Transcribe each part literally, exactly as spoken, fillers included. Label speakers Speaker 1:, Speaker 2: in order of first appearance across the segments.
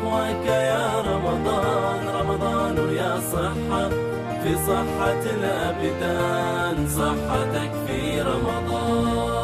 Speaker 1: نحوك يا رمضان، رمضان يا صحة في صحة الأبدان، صحتك في رمضان.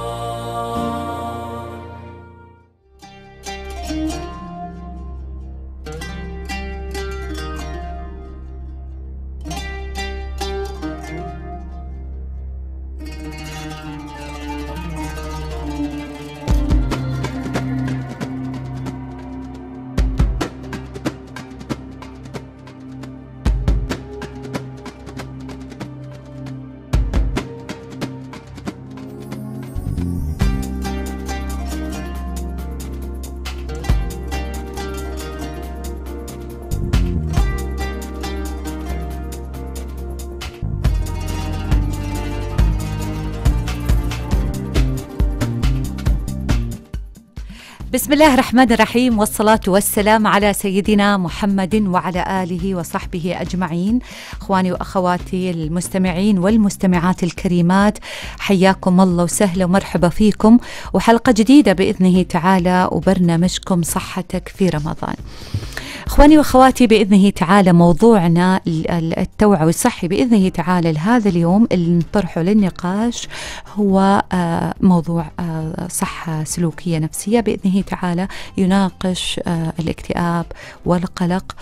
Speaker 2: بسم الله الرحمن الرحيم، والصلاة والسلام على سيدنا محمد وعلى آله وصحبه أجمعين. أخواني وأخواتي المستمعين والمستمعات الكريمات، حياكم الله وسهلا ومرحبا فيكم، وحلقة جديدة بإذنه تعالى وبرنامجكم صحتك في رمضان. أخواني وأخواتي بإذنه تعالى موضوعنا التوعوي الصحي بإذنه تعالى لهذا اليوم اللي نطرحه للنقاش هو موضوع صحة سلوكية نفسية بإذنه تعالى، يناقش الاكتئاب والقلق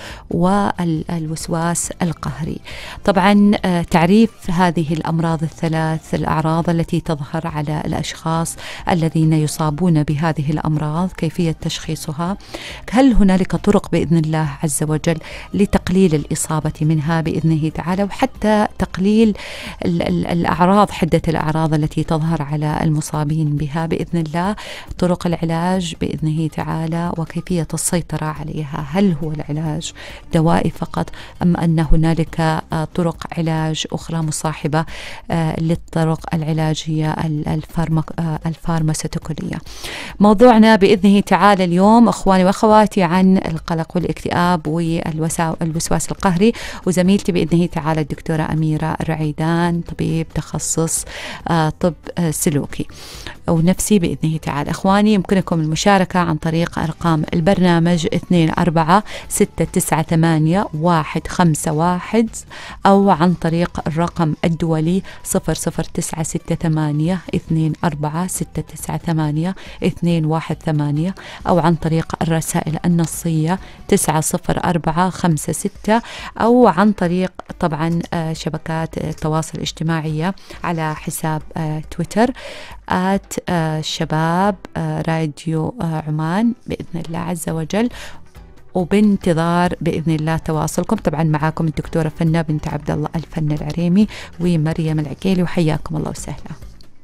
Speaker 2: والوسواس القهري. طبعا تعريف هذه الأمراض الثلاث، الأعراض التي تظهر على الأشخاص الذين يصابون بهذه الأمراض، كيفية تشخيصها، هل هنالك طرق بإذن الله عز وجل لتقليل الإصابة منها بإذنه تعالى، وحتى تقليل الأعراض، حدة الأعراض التي تظهر على المصابين بها بإذن الله، طرق العلاج بإذنه تعالى وكيفية السيطرة عليها. هل هو العلاج دوائي فقط أم أن هنالك طرق علاج أخرى مصاحبة للطرق العلاجية الفارماسيتيكولية؟ موضوعنا بإذنه تعالى اليوم أخواني وأخواتي عن القلق والاكتئاب والوسواس القهري، وزميلتي بإذنه تعالى الدكتورة أميرة الرعيدان، طبيب تخصص طب سلوكي ونفسي بإذنه تعالى. أخواني يمكنكم المشاركة عن طريق أرقام البرنامج اثنين أربعة ستة تسعة ثمانية واحد خمسة واحد، أو عن طريق الرقم الدولي صفر صفر تسعة ستة ثمانية اثنين أربعة ستة تسعة ثمانية اثنين واحد ثمانية، أو عن طريق الرسائل النصية تسعة صفر أربعة خمسة ستة، أو عن طريق طبعا شبكات التواصل الاجتماعية على حساب تويتر آت شباب راديو عمان بإذن الله عز وجل، وبانتظار بإذن الله تواصلكم. طبعا معاكم الدكتورة فنة بنت عبد الله الفن العريمي ومريم العقيلي، وحياكم الله وسهلا.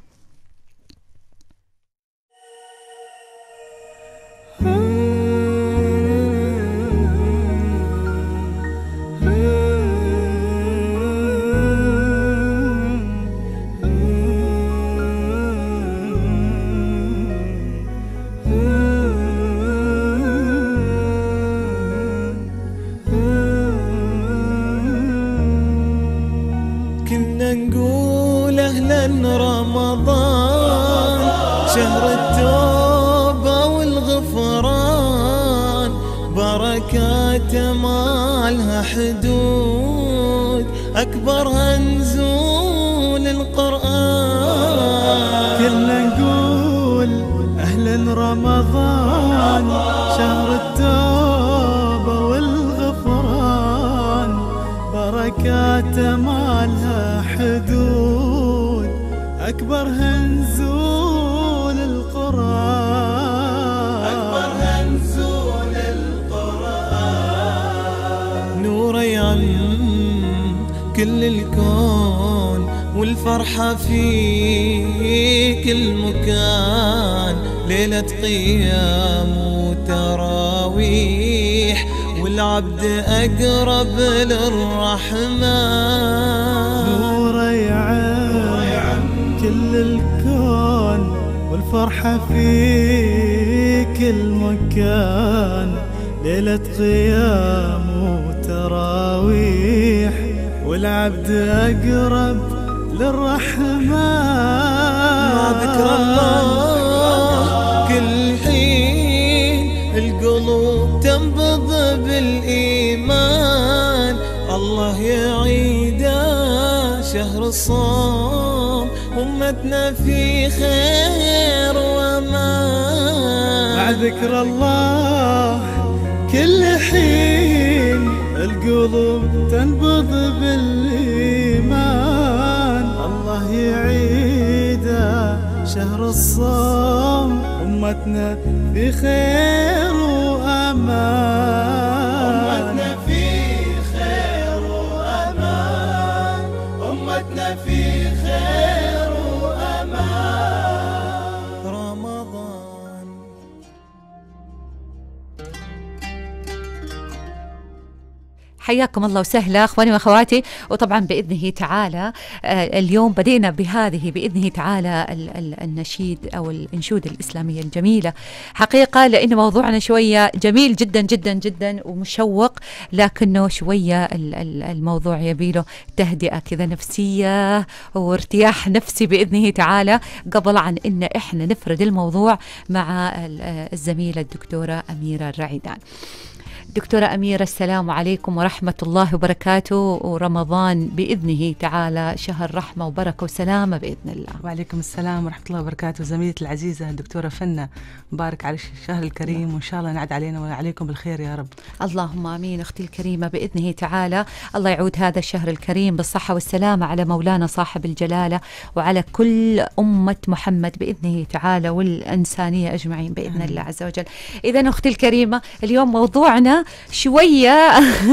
Speaker 1: رمضان شهر التوبة والغفران، بركاته ما لها حدود، أكبرها نزول القرآن.
Speaker 3: كلنا نقول أهلا رمضان، شهر التوبة والغفران، بركاته ما لها حدود، أكبرها نزول القرآن،
Speaker 1: أكبرها نزول القرآن. نور يعم كل الكون والفرحة في كل مكان، ليلة قيام وتراويح والعبد أقرب للرحمن.
Speaker 3: نور يعم كل الكون والفرحة في كل مكان، ليلة قيام وتراويح والعبد أقرب للرحمن.
Speaker 1: مع ذكر الله كل حين القلب القلوب تنبض بالإيمان. الله يعيده شهر الصوم، أمتنا في خير وأمان.
Speaker 3: مع ذكر الله كل حين القلوب تنبض بالإيمان. الله يعيده شهر الصوم، أمتنا في خير وأمان.
Speaker 1: أمتنا في خير وأمان، أمتنا في خير وأمان. رمضان
Speaker 2: حياكم الله وسهلا اخواني واخواتي. وطبعا باذنه تعالى آه اليوم بدينا بهذه باذنه تعالى ال ال النشيد او الانشوده الاسلاميه الجميله حقيقه، لان موضوعنا شويه جميل جدا جدا جدا ومشوق، لكنه شويه ال ال الموضوع يبيله تهدئه كذا نفسيه وارتياح نفسي باذنه تعالى، قبل عن ان احنا نفرد الموضوع مع الزميله الدكتوره اميره الرعيدان. دكتورة أميرة، السلام عليكم ورحمة الله وبركاته، ورمضان بإذنه تعالى شهر رحمة وبركة وسلامة بإذن الله.
Speaker 4: وعليكم السلام ورحمة الله وبركاته. زميلتي العزيزة الدكتورة فنة، مبارك على الشهر الكريم، وإن شاء الله نعد علينا وعليكم بالخير يا رب.
Speaker 2: اللهم آمين أختي الكريمة بإذنه تعالى. الله يعود هذا الشهر الكريم بالصحة والسلامة على مولانا صاحب الجلالة وعلى كل أمة محمد بإذنه تعالى والإنسانية أجمعين بإذن الله عز وجل. إذن أختي الكريمة اليوم موضوعنا شوية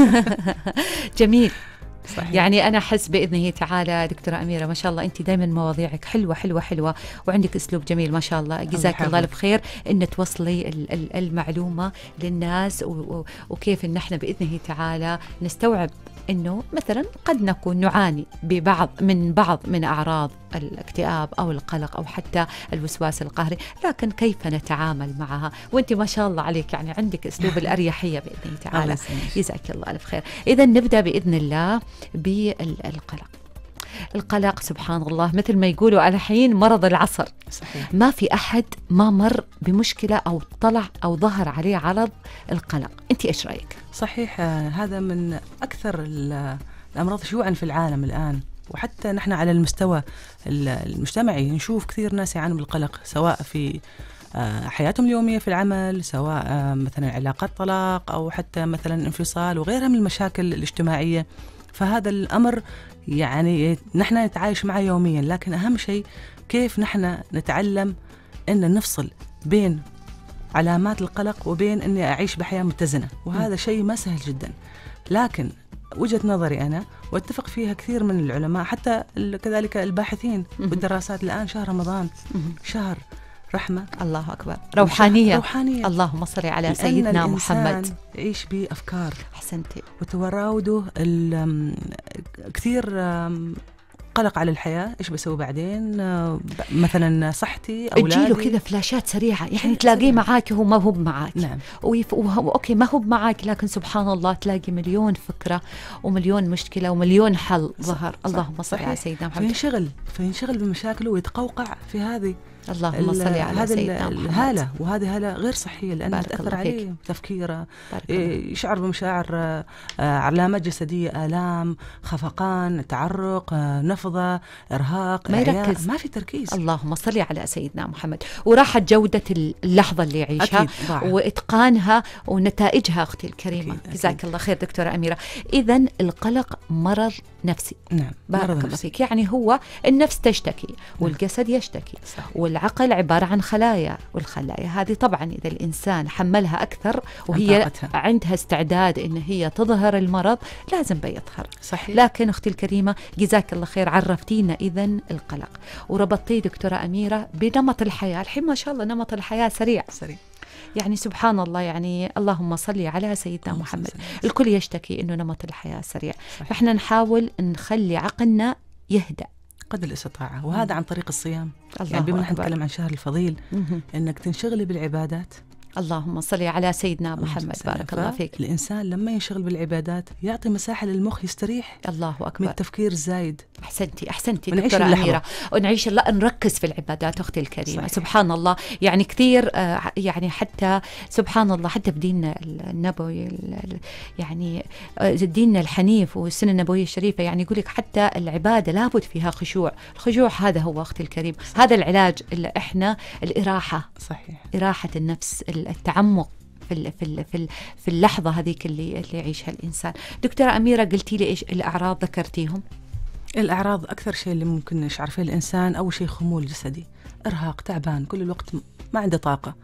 Speaker 2: جميل. صحيح. يعني أنا أحس بإذنه تعالى دكتورة أميرة ما شاء الله أنت دائما مواضيعك حلوة حلوة حلوة وعندك أسلوب جميل ما شاء الله، جزاك الله ألف خير إن توصلي المعلومة للناس وكيف إن احنا بإذنه تعالى نستوعب إنه مثلا قد نكون نعاني ببعض من بعض من أعراض الاكتئاب أو القلق أو حتى الوسواس القهري، لكن كيف نتعامل معها. وأنت ما شاء الله عليك يعني عندك أسلوب الأريحية بإذن تعالى، جزاك الله ألف خير. إذا نبدأ بإذن الله بالقلق. القلق سبحان الله مثل ما يقولوا الحين مرض العصر. صحيح. ما في أحد ما مر بمشكلة أو طلع أو ظهر عليه عرض القلق. أنت إيش رأيك؟
Speaker 4: صحيح، هذا من أكثر الأمراض شيوعا في العالم الآن، وحتى نحن على المستوى المجتمعي نشوف كثير ناس يعانوا بالقلق، سواء في حياتهم اليومية في العمل، سواء مثلا علاقات طلاق أو حتى مثلا انفصال وغيرها من المشاكل الاجتماعية. فهذا الأمر يعني نحن نتعايش معه يوميا، لكن أهم شيء كيف نحن نتعلم أن نفصل بين علامات القلق وبين أني أعيش بحياة متزنة، وهذا شيء ما سهل جدا. لكن وجهة نظري أنا واتفق فيها كثير من العلماء حتى كذلك الباحثين بالدراسات، الآن شهر رمضان شهر رحمة،
Speaker 2: الله أكبر، روحانية.
Speaker 4: روحانية.
Speaker 2: اللهم صل على سيدنا محمد.
Speaker 4: يعيش بأفكار.
Speaker 2: أحسنتي.
Speaker 4: وتراوده كثير قلق على الحياة، إيش بسوي بعدين، مثلا صحتي، أولادي،
Speaker 2: تجيله كذا فلاشات سريعة، يعني تلاقيه معاك وهو ما هو معاك.
Speaker 4: نعم.
Speaker 2: ويف... وهو أوكي ما هو معاك، لكن سبحان الله تلاقي مليون فكرة ومليون مشكلة ومليون حل ظهر. اللهم صل على سيدنا محمد.
Speaker 4: فينشغل فينشغل بمشاكله ويتقوقع في هذه
Speaker 2: اللهم صل على سيدنا محمد.
Speaker 4: الهالة، وهذه هالة غير صحية لأنها تأثر عليه تفكيره، يشعر بمشاعر، علامات جسدية، آلام، خفقان، تعرق، نفضة، إرهاق،
Speaker 2: ما يركز،
Speaker 4: ما في تركيز.
Speaker 2: اللهم صل على سيدنا محمد. وراحت جودة اللحظة اللي يعيشها وإتقانها ونتائجها أختي الكريمة. جزاك الله خير دكتورة أميرة. إذن القلق مرض نفسي.
Speaker 4: نعم.
Speaker 2: بارك الله فيك. يعني هو النفس تشتكي والجسد يشتكي. صحيح. والعقل عبارة عن خلايا، والخلايا هذه طبعا إذا الإنسان حملها أكثر وهي عندها استعداد إن هي تظهر المرض لازم بيظهر.
Speaker 4: صحيح.
Speaker 2: لكن أختي الكريمة جزاك الله خير عرفتينا إذن القلق وربطتي دكتورة أميرة بنمط الحياة. الحين ما شاء الله نمط الحياة سريع
Speaker 4: سريع
Speaker 2: يعني سبحان الله، يعني اللهم صل على سيدنا محمد. الكل يشتكي إنه نمط الحياة سريع. صحيح. فإحنا نحاول نخلي عقلنا يهدأ
Speaker 4: قدر الاستطاعة، وهذا عن طريق الصيام. يعني بما نحن نتكلم عن شهر الفضيل، انك تنشغلي بالعبادات
Speaker 2: اللهم صل على سيدنا محمد. بارك الله فيك.
Speaker 4: الإنسان لما ينشغل بالعبادات يعطي مساحة للمخ يستريح
Speaker 2: الله أكبر
Speaker 4: من التفكير الزايد.
Speaker 2: أحسنتي أحسنتي
Speaker 4: ونعيش
Speaker 2: دكتورة
Speaker 4: اللحظة.
Speaker 2: أميرة، ونعيش الله، نركز في العبادات أختي الكريمة.
Speaker 4: صحيح.
Speaker 2: سبحان الله، يعني كثير آه، يعني حتى سبحان الله حتى في ديننا النبوي ال- ال- يعني آه، ديننا الحنيف والسنة النبوية الشريفة، يعني يقول لك حتى العبادة لابد فيها خشوع. الخشوع هذا هو أختي الكريم، هذا العلاج اللي إحنا الإراحة،
Speaker 4: صحيح.
Speaker 2: إراحة النفس، التعمق في ال- في ال- في ال- في اللحظة هذيك اللي اللي يعيشها الإنسان. دكتورة أميرة، قلتي لي إيش الأعراض ذكرتيهم؟
Speaker 4: الأعراض أكثر شيء اللي ممكن يشعر فيه الإنسان أول شيء خمول جسدي، إرهاق، تعبان، كل الوقت ما عنده طاقة.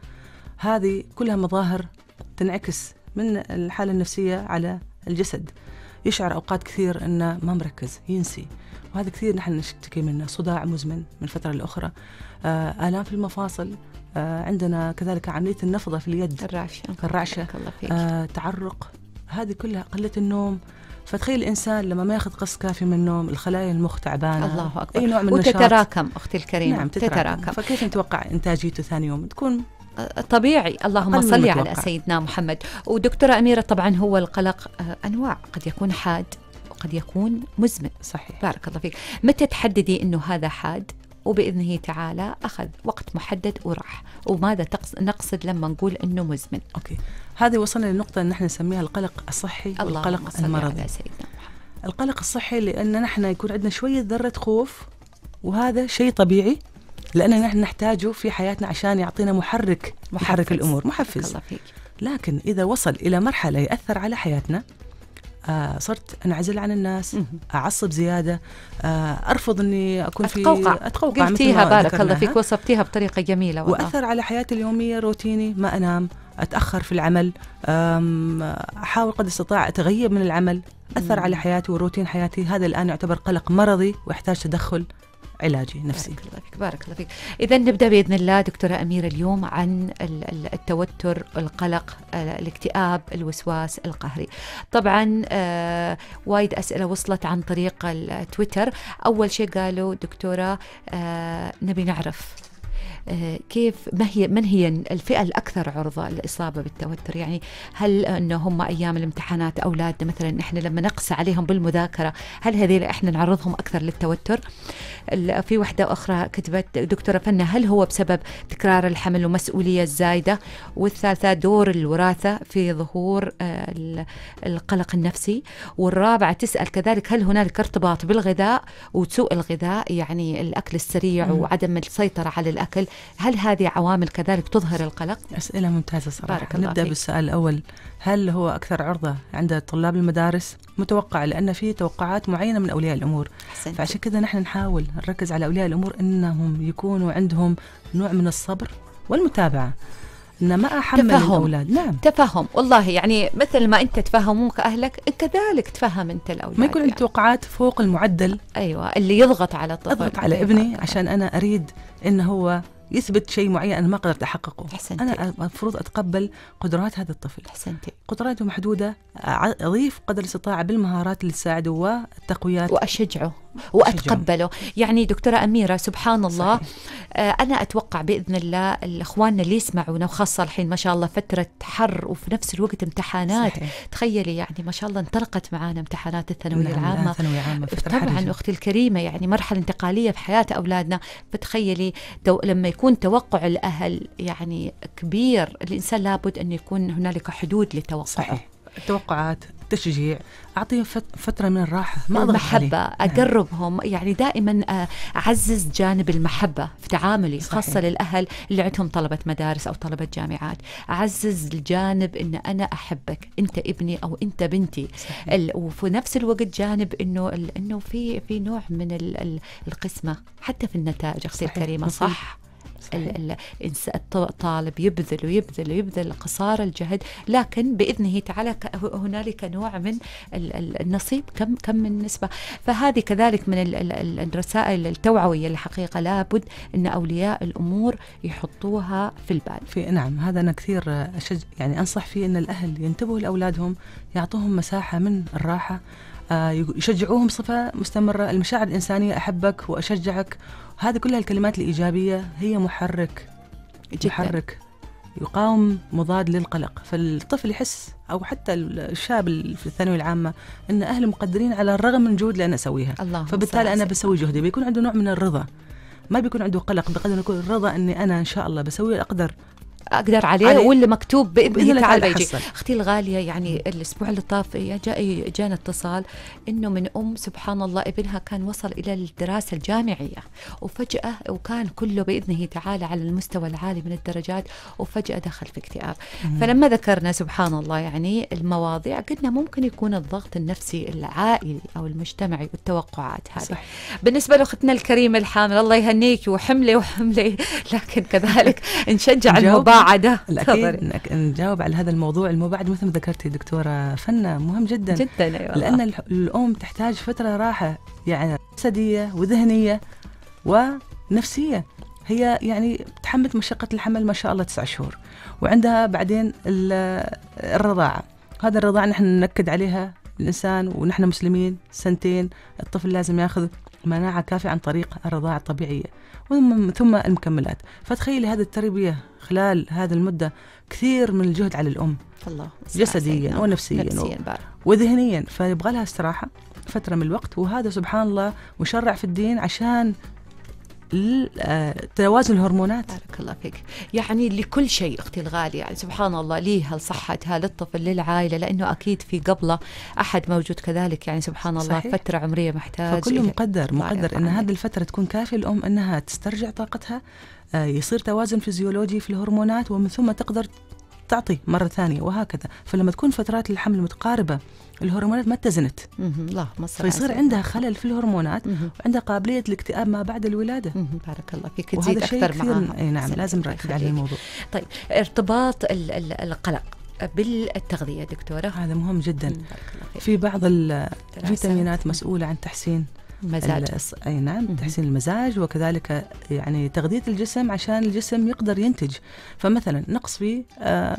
Speaker 4: هذه كلها مظاهر تنعكس من الحالة النفسية على الجسد. يشعر أوقات كثير أنه ما مركز، ينسي، وهذا كثير نحن نشتكي منه. صداع مزمن من فترة لأخرى، آه، آلام في المفاصل، آه، عندنا كذلك عملية النفضة في اليد،
Speaker 2: الرعشة
Speaker 4: الرعشة،
Speaker 2: بارك الله فيك.
Speaker 4: آه، تعرق، هذه كلها قلة النوم. فتخيل الإنسان لما ما ياخذ قسط كافي من النوم، الخلايا المخ تعبانة،
Speaker 2: الله أكبر.
Speaker 4: أي نوع من النشاط
Speaker 2: وتتراكم أختي الكريمة.
Speaker 4: نعم تتراكم. فكيف نتوقع إنتاجيته ثاني يوم؟ تكون
Speaker 2: طبيعي. اللهم
Speaker 4: أقل من
Speaker 2: صل على
Speaker 4: المتوقع.
Speaker 2: سيدنا محمد. ودكتورة أميرة، طبعا هو القلق آه، أنواع، قد يكون حاد وقد يكون مزمن.
Speaker 4: صحيح.
Speaker 2: بارك الله فيك. متى تحددي أنه هذا حاد وبإذنه تعالى أخذ وقت محدد وراح؟ وماذا تقص... نقصد لما نقول أنه مزمن؟
Speaker 4: أوكي، هذه وصلنا لنقطة أن نحن نسميها القلق الصحي والقلق
Speaker 2: اللهم صل
Speaker 4: المرضي.
Speaker 2: على سيدنا محمد.
Speaker 4: القلق الصحي لأن نحن يكون عندنا شوية ذرة خوف، وهذا شيء طبيعي لأن نحن نحتاجه في حياتنا عشان يعطينا محرك محرك الأمور،
Speaker 2: بارك
Speaker 4: محفز.
Speaker 2: الله فيك.
Speaker 4: لكن إذا وصل إلى مرحلة يأثر على حياتنا، آه صرت أنعزل عن الناس،
Speaker 2: مهم.
Speaker 4: أعصب زيادة، آه أرفض أني أكون في
Speaker 2: أتقوقع.
Speaker 4: أتقوقع مثل
Speaker 2: قلتيها
Speaker 4: ما
Speaker 2: بارك الله
Speaker 4: ذكرناها.
Speaker 2: فيك، وصفتيها بطريقة جميلة والله.
Speaker 4: وأثر على حياتي اليومية، روتيني، ما أنام، أتأخر في العمل، أم، أحاول قدر الاستطاعة أتغيب من العمل، أثر
Speaker 2: مم.
Speaker 4: على حياتي وروتين حياتي. هذا الآن يعتبر قلق مرضي ويحتاج تدخل علاجي نفسي.
Speaker 2: بارك الله فيك. بارك الله فيك. إذا نبدأ بإذن الله دكتورة أميرة اليوم عن ال- ال- التوتر، القلق، آه، الاكتئاب، الوسواس القهري. طبعا آه وايد أسئلة وصلت عن طريق التويتر. أول شيء قالوا دكتورة آه نبي نعرف آه، كيف ما هي من هي الفئة الأكثر عرضة للإصابة بالتوتر؟ يعني هل أنه هم أيام الامتحانات أولادنا مثلا إحنا لما نقسى عليهم بالمذاكرة، هل هذه إحنا نعرضهم أكثر للتوتر؟ ال- في وحدة أخرى كتبت دكتورة فنة، هل هو بسبب تكرار الحمل ومسؤولية الزايدة؟ والثالثة دور الوراثة في ظهور آه، ال- القلق النفسي. والرابعة تسأل كذلك هل هنالك ارتباط بالغذاء وسوء الغذاء، يعني الأكل السريع
Speaker 4: مم.
Speaker 2: وعدم السيطرة على الأكل، هل هذه عوامل كذلك تظهر القلق؟
Speaker 4: أسئلة ممتازة صراحة.
Speaker 2: بارك الله
Speaker 4: نبدأ
Speaker 2: فيك.
Speaker 4: بالسؤال الأول، هل هو أكثر عرضة عند طلاب المدارس؟ متوقع، لأن في توقعات معينة من أولياء الأمور.
Speaker 2: أحسنت.
Speaker 4: فعشان كذا نحن نحاول نركز على أولياء الأمور أنهم يكونوا عندهم نوع من الصبر والمتابعة، إن ما أحمل
Speaker 2: تفهم.
Speaker 4: الأولاد. نعم،
Speaker 2: تفهم والله، يعني مثل ما أنت تفهموك أهلك كذلك تفهم أنت الأولاد.
Speaker 4: ما يكون عندي
Speaker 2: يعني.
Speaker 4: توقعات فوق المعدل،
Speaker 2: أيوة، اللي يضغط على الطفل.
Speaker 4: أضغط على ابني عشان أنا أريد إنه هو يثبت شيء معين أنا ما قدرت أحققه.
Speaker 2: أحسنتي.
Speaker 4: أنا المفروض أتقبل قدرات هذا الطفل،
Speaker 2: أحسنتي.
Speaker 4: قدراته محدودة، أع- أضيف قدر الاستطاعة بالمهارات اللي تساعده والتقويات.
Speaker 2: وأشجعه وأتقبله. يعني دكتورة أميرة سبحان الله،
Speaker 4: صحيح.
Speaker 2: آه أنا أتوقع بإذن الله الإخواننا اللي يسمعونا، وخاصة الحين ما شاء الله فترة حر وفي نفس الوقت امتحانات.
Speaker 4: صحيح.
Speaker 2: تخيلي يعني ما شاء الله انطلقت معانا امتحانات الثانوية
Speaker 4: نعم،
Speaker 2: العامة.
Speaker 4: الآن ثانوية عامة فترة
Speaker 2: طبعا
Speaker 4: حرجة.
Speaker 2: أختي الكريمة، يعني مرحلة انتقالية في حياة أولادنا. فتخيلي تو لما يكون توقع الأهل يعني كبير، الإنسان لابد أن يكون هنالك حدود لتوقعه.
Speaker 4: صحيح. التوقعات، التشجيع، أعطيهم فت- فترة من الراحة، ما أضغط
Speaker 2: المحبة،
Speaker 4: عليه.
Speaker 2: أقربهم. يعني دائما آه، أعزز جانب المحبة في تعاملي،
Speaker 4: صحيح.
Speaker 2: خاصة للأهل اللي عندهم طلبة مدارس أو طلبة جامعات. أعزز الجانب إن أنا أحبك، أنت ابني أو أنت بنتي.
Speaker 4: صحيح.
Speaker 2: ال- وفي نفس الوقت جانب إنه ال- إنه في في نوع من ال- ال- القسمة حتى في النتائج. أختي
Speaker 4: صحيح.
Speaker 2: الكريمة
Speaker 4: نصيب.
Speaker 2: صح.
Speaker 4: صحيح.
Speaker 2: ال- ال- الإنس- الط- الطالب يبذل ويبذل ويبذل قصارى الجهد، لكن بإذنه تعالى ك- هنالك نوع من ال- ال- النصيب، كم كم من نسبة. فهذه كذلك من ال- ال- ال- الرسائل التوعوية الحقيقة لابد أن أولياء الأمور يحطوها في البال.
Speaker 4: في نعم، هذا أنا كثير أشج يعني أنصح فيه أن الأهل ينتبهوا لأولادهم، يعطوهم مساحة من الراحة، آه، يشجعوهم بصفة مستمرة. المشاعر الإنسانية، أحبك وأشجعك، هذه كلها الكلمات الإيجابية هي محرك
Speaker 2: جداً.
Speaker 4: محرك يقاوم مضاد للقلق. فالطفل يحس أو حتى الشاب في الثانوية العامة أن أهلي مقدرين على الرغم من جهود اللي أنا أسويها، فبالتالي أنا بسوي جهدي، بيكون عنده نوع من الرضا، ما بيكون عنده قلق بقدر يكون الرضا أني أنا إن شاء الله بسوي أقدر
Speaker 2: أقدر عليه, عليه واللي مكتوب بإذن الله تعالى بيجي. أختي الغالية يعني الأسبوع اللي طاف جاء جانا اتصال إنه من أم سبحان الله ابنها كان وصل إلى الدراسة الجامعية وفجأة وكان كله بإذنه تعالى على المستوى العالي من الدرجات وفجأة دخل في اكتئاب. فلما ذكرنا سبحان الله يعني المواضيع قلنا ممكن يكون الضغط النفسي العائلي أو المجتمعي والتوقعات هذه. صح. بالنسبة لأختنا الكريمة الحامل الله يهنيك وحملي وحملي، لكن كذلك نشجع المباعدة.
Speaker 4: الأكيد نجاوب على هذا الموضوع المباعد مثل ما ذكرتي دكتورة فنة مهم جدا
Speaker 2: جدا أيوة،
Speaker 4: لأن الأم تحتاج فترة راحة يعني جسدية وذهنية ونفسية. هي يعني تحملت مشقة الحمل ما شاء الله تسع شهور، وعندها بعدين الرضاعة. هذا الرضاعة نحن ننكد عليها الإنسان ونحن مسلمين سنتين الطفل لازم يأخذ مناعة كافية عن طريق الرضاعة الطبيعية ثم المكملات. فتخيلي هذه التربية خلال هذه المدة كثير من الجهد على الأم الله جسديا ونفسيا نفسياً وذهنيا، فيبغى لها استراحة فترة من الوقت. وهذا سبحان الله مشرع في الدين عشان توازن الهرمونات.
Speaker 2: بارك الله فيك. يعني لكل شيء أختي الغالية يعني سبحان الله ليها لصحتها للطفل للعائلة، لأنه أكيد في قبله أحد موجود كذلك يعني سبحان الله. صحيح. فترة عمرية محتاج
Speaker 4: فكله مقدر مقدر أن هذه الفترة تكون كافية الأم أنها تسترجع طاقتها، يصير توازن فيزيولوجي في الهرمونات ومن ثم تقدر تعطي مرة ثانية وهكذا. فلما تكون فترات الحمل متقاربة الهرمونات ما اتزنت فيصير عندها خلل في الهرمونات وعندها قابلية الاكتئاب ما بعد الولادة.
Speaker 2: بارك الله فيك. تزيد أكثر معها.
Speaker 4: أي نعم لازم نركز على الموضوع.
Speaker 2: طيب ارتباط القلق بالتغذية دكتورة
Speaker 4: هذا مهم جدا. في بعض الفيتامينات مسؤولة عن تحسين
Speaker 2: مزاج.
Speaker 4: أي نعم تحسين المزاج وكذلك يعني تغذية الجسم عشان الجسم يقدر ينتج. فمثلا نقص في آه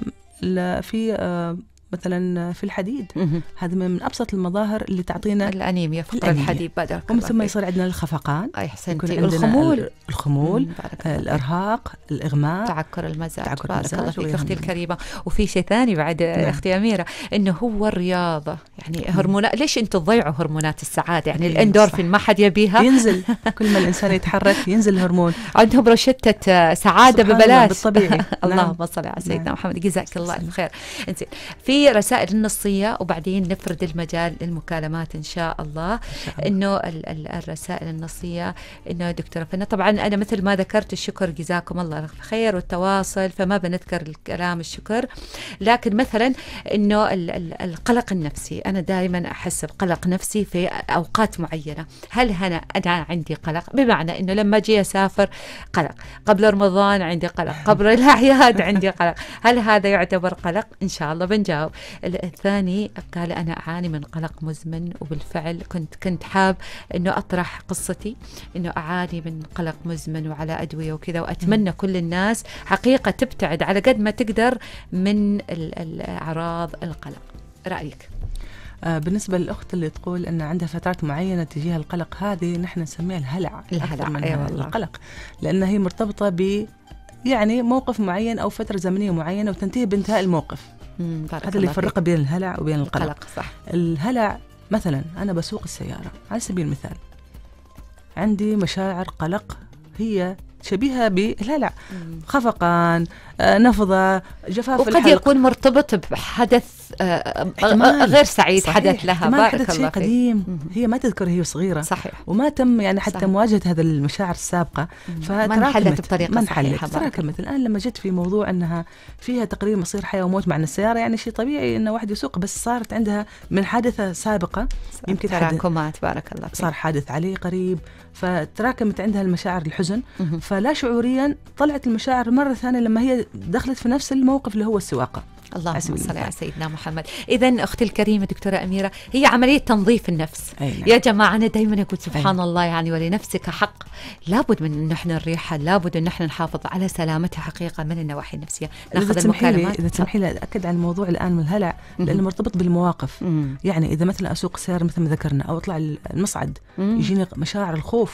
Speaker 4: في آه مثلا في الحديد هذا من أبسط المظاهر اللي تعطينا
Speaker 2: الأنيميا فقر الحديد.
Speaker 4: ومن ثم يصير عندنا الخفقان
Speaker 2: أي حسنتي الخمول
Speaker 4: الخمول الإرهاق الإغماء
Speaker 2: تعكر المزاج. تعكر بارك الله فيك أختي الكريمة. وفي شيء ثاني بعد نعم. أختي أميرة إنه هو الرياضة يعني هرمونات. ليش أنتم تضيعوا هرمونات السعادة يعني الإندورفين ما حد يبيها
Speaker 4: ينزل كل ما الإنسان يتحرك ينزل الهرمون.
Speaker 2: عندهم روشتة سعادة ببلاش
Speaker 4: بالطبيعي.
Speaker 2: اللهم صل على سيدنا نعم. محمد جزاك الله الخير. انزين في رسائل النصية وبعدين نفرد المجال للمكالمات إن شاء الله. إنه الرسائل النصية إنه دكتورة فنة طبعا أنا مثل ما ذكرت الشكر جزاكم الله خير والتواصل فما بنذكر الكلام الشكر، لكن مثلا إنه القلق النفسي أنا دائما أحس بقلق نفسي في أوقات معينة. هل أنا أنا عندي قلق بمعنى إنه لما أجي أسافر قلق، قبل رمضان عندي قلق، قبل الأعياد عندي قلق، هل هذا يعتبر قلق؟ إن شاء الله بنجاوب. الثاني قال أنا أعاني من قلق مزمن وبالفعل كنت كنت حاب إنه أطرح قصتي إنه أعاني من قلق مزمن وعلى أدوية وكذا، وأتمنى م. كل الناس حقيقة تبتعد على قد ما تقدر من الأعراض القلق. رأيك؟
Speaker 4: آه بالنسبة للأخت اللي تقول أن عندها فترات معينة تجيها القلق هذه نحن نسميها الهلع
Speaker 2: الهلع
Speaker 4: من
Speaker 2: أيوة
Speaker 4: القلق لأن هي مرتبطة ب يعني موقف معين أو فترة زمنية معينة وتنتهي بانتهاء الموقف. هذا اللي يفرق بين الهلع وبين القلق.
Speaker 2: القلق صح.
Speaker 4: الهلع مثلا أنا بسوق السيارة على سبيل المثال عندي مشاعر قلق هي شبيهة بالهلع، خفقان آه، نفضة جفاف
Speaker 2: وقد
Speaker 4: الحلق.
Speaker 2: يكون مرتبط بحدث آه غير سعيد. صحيح. حدث لها بارك
Speaker 4: حدث شيء قديم هي ما تذكر هي صغيرة.
Speaker 2: صحيح.
Speaker 4: وما تم يعني حتى صحيح. مواجهة هذا المشاعر السابقة
Speaker 2: ما انحلت بطريقة
Speaker 4: ما انحلت تراكمت. الآن لما جت في موضوع أنها فيها تقرير مصير حياة وموت مع السيارة يعني شيء طبيعي أن واحد يسوق، بس صارت عندها من حادثة سابقة يمكن
Speaker 2: تراكمات بارك الله فيك.
Speaker 4: صار حادث عليه قريب فتراكمت عندها المشاعر الحزن فلا شعوريا طلعت المشاعر مرة ثانية لما هي دخلت في نفس الموقف اللي هو السواقة.
Speaker 2: اللهم صل على سيدنا محمد. إذن أختي الكريمة دكتورة أميرة هي عملية تنظيف النفس.
Speaker 4: أينا.
Speaker 2: يا جماعة أنا دايما أقول سبحان
Speaker 4: أينا.
Speaker 2: الله يعني ولنفسك حق، لابد من أن احنا نريحها، لابد أن احنا نحافظ على سلامتها حقيقة من النواحي النفسية. ناخذ المكالمات.
Speaker 4: إذا تسمحي لي أكد على الموضوع الآن من الهلع لأنه مرتبط بالمواقف.
Speaker 2: مم.
Speaker 4: يعني إذا مثلا أسوق سيارة مثل ما ذكرنا أو أطلع المصعد يجيني مشاعر الخوف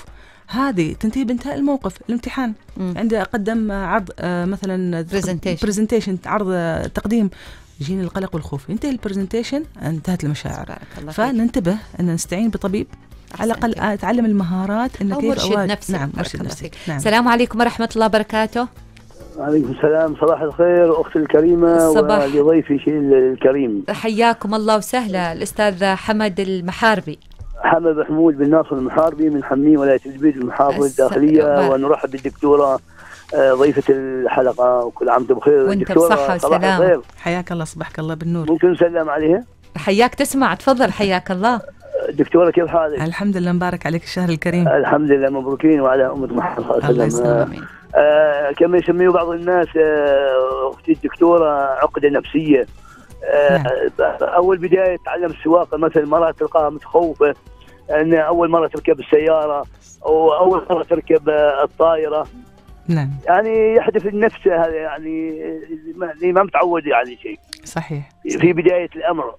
Speaker 4: هذه تنتهي بانتهاء الموقف الامتحان. عندي أقدم عرض آه مثلا برزنتيشن، عرض آه تقديم، يجيني القلق والخوف، ينتهي البرزنتيشن انتهت المشاعر. فننتبه أن نستعين بطبيب على الأقل أتعلم المهارات إن كيف
Speaker 2: مرشد نفسي.
Speaker 4: نعم مرشد نفسي. نعم.
Speaker 2: السلام عليكم ورحمة الله وبركاته.
Speaker 5: وعليكم السلام، صباح الخير أختي الكريمة ولضيفي الكريم.
Speaker 2: حياكم الله وسهلا الأستاذ حمد المحاربي.
Speaker 5: حمد محمود بن ناصر المحاربي من حمي ولاية الجبيل المحافظة الداخلية، ونرحب بالدكتورة ضيفة الحلقة، وكل عام بخير.
Speaker 2: وانت بصحة وسلام.
Speaker 4: حياك الله، صبحك الله بالنور.
Speaker 5: ممكن نسلم عليها؟
Speaker 2: حياك تسمع، تفضل. حياك الله
Speaker 5: دكتورة، كيف حالك؟
Speaker 4: الحمد لله، مبارك عليك الشهر الكريم.
Speaker 5: الحمد لله، مبروكين وعلى أمة محمد صلى الله عليه وسلم.
Speaker 2: الله يسلمك.
Speaker 5: آه كما يسميه بعض الناس آه أختي الدكتورة عقدة نفسية. آه أول بداية تتعلم السواقة مثلا مرة تلقاها متخوفة أن أول مرة تركب السيارة أو أول مرة تركب الطائرة.
Speaker 4: نعم.
Speaker 5: يعني يحدث النفس هذا، يعني ما متعود يعني شيء.
Speaker 4: صحيح.
Speaker 5: في بداية الأمر،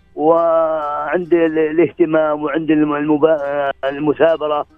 Speaker 5: وعند الاهتمام وعند المثابرة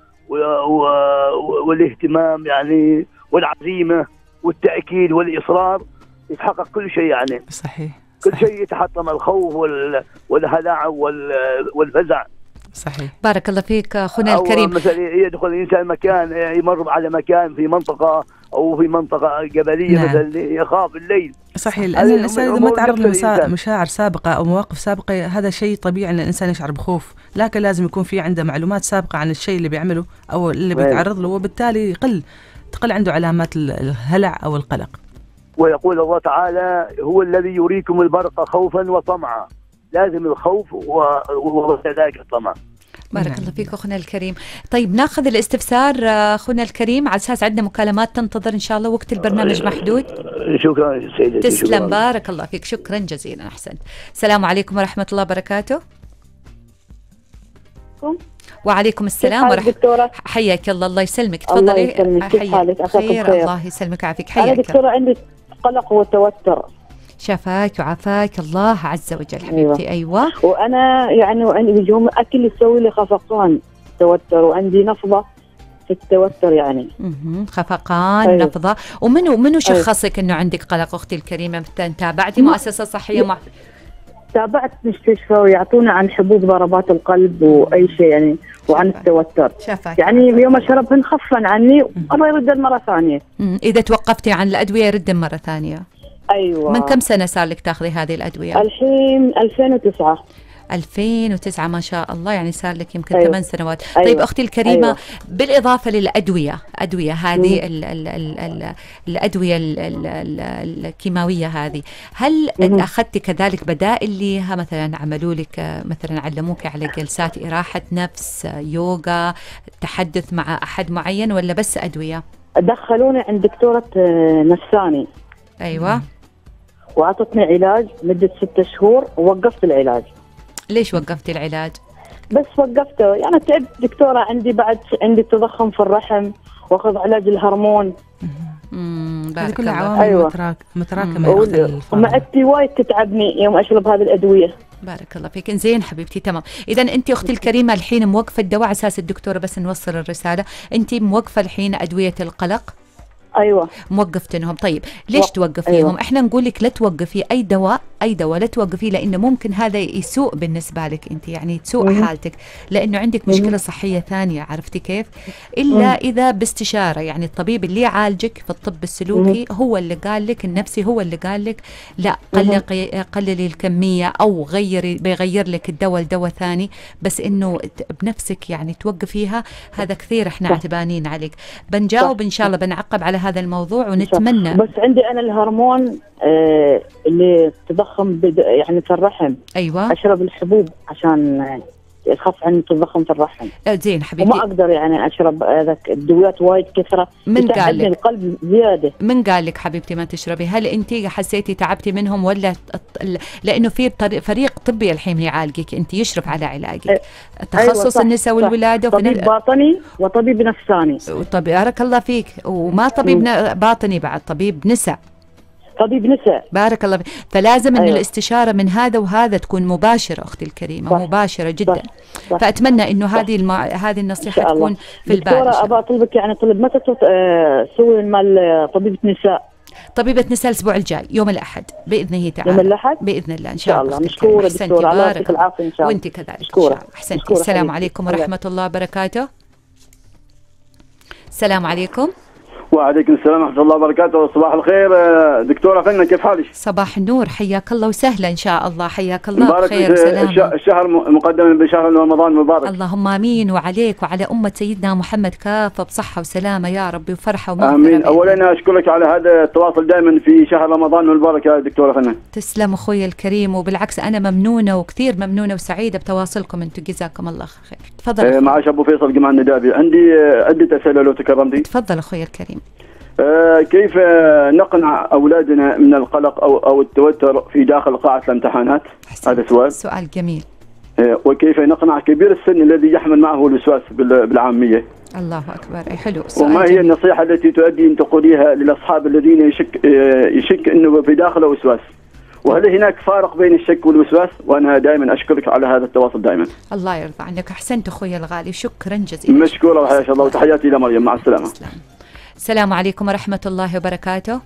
Speaker 5: والاهتمام يعني والعزيمة والتأكيد والإصرار يتحقق كل شيء يعني.
Speaker 4: صحيح.
Speaker 5: كل
Speaker 4: صحيح.
Speaker 5: شيء يتحطم الخوف والهلع والفزع.
Speaker 4: صحيح.
Speaker 2: بارك الله فيك اخونا الكريم.
Speaker 5: مثلا يدخل الانسان مكان، يمر على مكان في منطقه او في منطقه جبليه. نعم. مثلا يخاف الليل.
Speaker 4: صحيح، لان الانسان اذا ما تعرض لمشاعر سابقه او مواقف سابقه هذا شيء طبيعي ان الانسان يشعر بخوف، لكن لازم يكون في عنده معلومات سابقه عن الشيء اللي بيعمله او اللي بيتعرض له، وبالتالي يقل تقل عنده علامات الهلع او القلق.
Speaker 5: ويقول الله تعالى: هو الذي يريكم البرق خوفا وطمعا. لازم الخوف وكذلك الطمع.
Speaker 2: بارك الله فيك اخونا الكريم. طيب ناخذ الاستفسار اخونا الكريم على اساس عندنا مكالمات تنتظر ان شاء الله، وقت البرنامج محدود.
Speaker 5: شكرا سيدتي.
Speaker 2: تسلم.
Speaker 5: شكرا.
Speaker 2: بارك الله فيك، شكرا جزيلا، احسنت. السلام عليكم ورحمه الله وبركاته. وعليكم السلام ورحمه الله. حياك الله. الله يسلمك، تفضلي.
Speaker 6: الله يسلمك. كيف حالك؟
Speaker 2: خير. خير الله يسلمك ويعافيك. حياك.
Speaker 6: انا دكتوره عندي قلق وتوتر.
Speaker 2: شفاك وعافاك الله عز وجل حبيبتي. أيوة.
Speaker 6: أيوة. وأنا يعني وعندي بيجوم أكل يسوي لي خفقان توتر، وعندي نفضة في التوتر يعني.
Speaker 2: اها خفقان. أيوة. نفضة. ومنو منو شخصك أيوة. إنه عندك قلق أختي الكريمة؟ تابعتي مؤسسة صحية مع...
Speaker 6: تابعت مستشفى ويعطونا عن حبوب ضربات القلب وأي شيء يعني، وعن التوتر.
Speaker 2: شفاك.
Speaker 6: يعني يوم أشرب انخفن عني الله يرد مرة ثانية.
Speaker 2: إذا توقفتي عن الأدوية يرد مرة ثانية.
Speaker 6: أيوة.
Speaker 2: من كم سنة صار لك تاخذي هذه الأدوية؟
Speaker 6: الحين ألفين وتسعة.
Speaker 2: ألفين وتسعة ما شاء الله، يعني صار لك يمكن
Speaker 6: أيوة.
Speaker 2: ثمان سنوات.
Speaker 6: أيوة.
Speaker 2: طيب أختي الكريمة،
Speaker 6: أيوة.
Speaker 2: بالإضافة للأدوية، أدوية هذه ال ال ال ال الأدوية ال ال ال الكيماوية هذه، هل
Speaker 6: مم.
Speaker 2: أخذتي كذلك بدائل لها؟ مثلا عملوا لك مثلا علموك على جلسات إراحة نفس، يوغا، تحدث مع أحد معين، ولا بس أدوية؟
Speaker 6: دخلوني عند دكتورة نفساني.
Speaker 2: أيوة.
Speaker 6: وأعطتني علاج مدة ستة شهور ووقفت العلاج.
Speaker 2: ليش وقفتي العلاج؟
Speaker 6: بس وقفته يعني تعبت دكتورة، عندي بعد عندي تضخم في الرحم واخذ علاج الهرمون.
Speaker 2: امم
Speaker 4: هذه كلها عوامل
Speaker 6: أيوة.
Speaker 4: متراك متراكمة.
Speaker 6: ومعدتي وايد تتعبني يوم أشرب هذه الأدوية.
Speaker 2: بارك الله فيك. زين حبيبتي، تمام. إذا أنت أختي الكريمة الحين موقفة الدواء على أساس الدكتورة بس نوصل الرسالة، أنت موقفة الحين أدوية القلق.
Speaker 6: ايوه
Speaker 2: موقفتنهم. طيب ليش و... توقفيهم؟ أيوة. احنا نقول لك لا توقفي اي دواء، اي دواء لا توقفيه، لانه ممكن هذا يسوء بالنسبه لك انت، يعني تسوء مم. حالتك، لانه عندك مشكله صحيه ثانيه، عرفتي كيف؟ الا مم. اذا باستشاره، يعني الطبيب اللي يعالجك في الطب السلوكي مم. هو اللي قال لك، النفسي هو اللي قال لك لا قلقي قللي الكميه او غيري، بيغير لك الدواء لدواء ثاني، بس انه بنفسك يعني توقفيها، هذا كثير احنا عتبانين عليك. بنجاوب ان شاء الله، بنعقب على هذا الموضوع ونتمنى.
Speaker 6: بس عندي انا الهرمون آه اللي تضخم يعني في الرحم.
Speaker 2: ايوه.
Speaker 6: اشرب الحبوب عشان يخف عن التضخم في الرحم.
Speaker 2: زين حبيبتي.
Speaker 6: وما اقدر يعني اشرب هذاك الدويات وايد كثره،
Speaker 2: من قال لك؟
Speaker 6: القلب زياده.
Speaker 2: من قال لك حبيبتي ما تشربي؟ هل انت حسيتي تعبتي منهم ولا؟ لانه في فريق طبي الحين يعالجك، انت يشرف على علاجك. تخصص أيوة النساء والولاده.
Speaker 6: طبيب باطني وطبيب نفساني.
Speaker 2: طب بارك الله فيك. وما طبيب م. باطني بعد، طبيب نساء.
Speaker 6: طبيب نساء.
Speaker 2: بارك الله فيك. فلازم انه
Speaker 6: أيوة.
Speaker 2: الاستشاره من هذا وهذا تكون مباشره اختي الكريمه،
Speaker 6: صح.
Speaker 2: مباشره جدا.
Speaker 6: صح. صح.
Speaker 2: فاتمنى انه هذه المع... هذه النصيحه تكون في البال.
Speaker 6: دكتوره ابغى اطلبك يعني طلب متى تسوي مال طبيبه نساء؟
Speaker 2: طبيبه نساء الاسبوع الجاي يوم الاحد باذنه تعالى.
Speaker 6: يوم الاحد
Speaker 2: باذن الله ان شاء الله.
Speaker 6: مشكوره دكتوره، الله يعطيك العافيه ان شاء الله.
Speaker 2: وانت كذلك
Speaker 6: مشكوره.
Speaker 2: احسنتي. السلام عليكم ورحمه الله وبركاته. السلام عليكم.
Speaker 7: وعليكم السلام ورحمة الله وبركاته. صباح الخير دكتورة فنة، كيف حالك؟
Speaker 2: صباح النور، حياك الله وسهلا إن شاء الله. حياك الله
Speaker 7: مبارك
Speaker 2: بخير وسلامة.
Speaker 7: الشهر مقدما بشهر رمضان المبارك.
Speaker 2: اللهم آمين، وعليك وعلى أمة سيدنا محمد كافة بصحة وسلامة يا رب، وفرحة ومغفرة.
Speaker 7: آمين. أولا أشكرك على هذا التواصل دائما في شهر رمضان المبارك يا دكتورة فنة.
Speaker 2: تسلم أخوي الكريم، وبالعكس أنا ممنونة وكثير ممنونة وسعيدة بتواصلكم أنتم، جزاكم الله خير. تفضل.
Speaker 7: معاش أبو فيصل جمال الندابي. عندي عدة أسئلة لو تكرمتي.
Speaker 2: تفضل أخوي الكريم.
Speaker 7: آه كيف نقنع أولادنا من القلق أو أو التوتر في داخل قاعة الامتحانات؟ هذا سؤال.
Speaker 2: سؤال جميل.
Speaker 7: آه وكيف نقنع كبير السن الذي يحمل معه الوسواس بالعامية؟
Speaker 2: الله أكبر، أي حلو. سؤال
Speaker 7: وما هي
Speaker 2: جميل.
Speaker 7: النصيحة التي تؤدي أن تقوليها للأصحاب الذين يشك يشك أنه في داخله وسواس؟ وهل هناك فارق بين الشك والوسواس؟ وأنا دائما أشكرك على هذا التواصل دائما.
Speaker 2: الله يرضى عنك، أحسنت أخوي الغالي، شكرا جزيلا.
Speaker 7: مشكورة وحياك الله، وتحياتي إلى مريم، مع السلامة.
Speaker 2: السلام. السلام عليكم ورحمة الله وبركاته.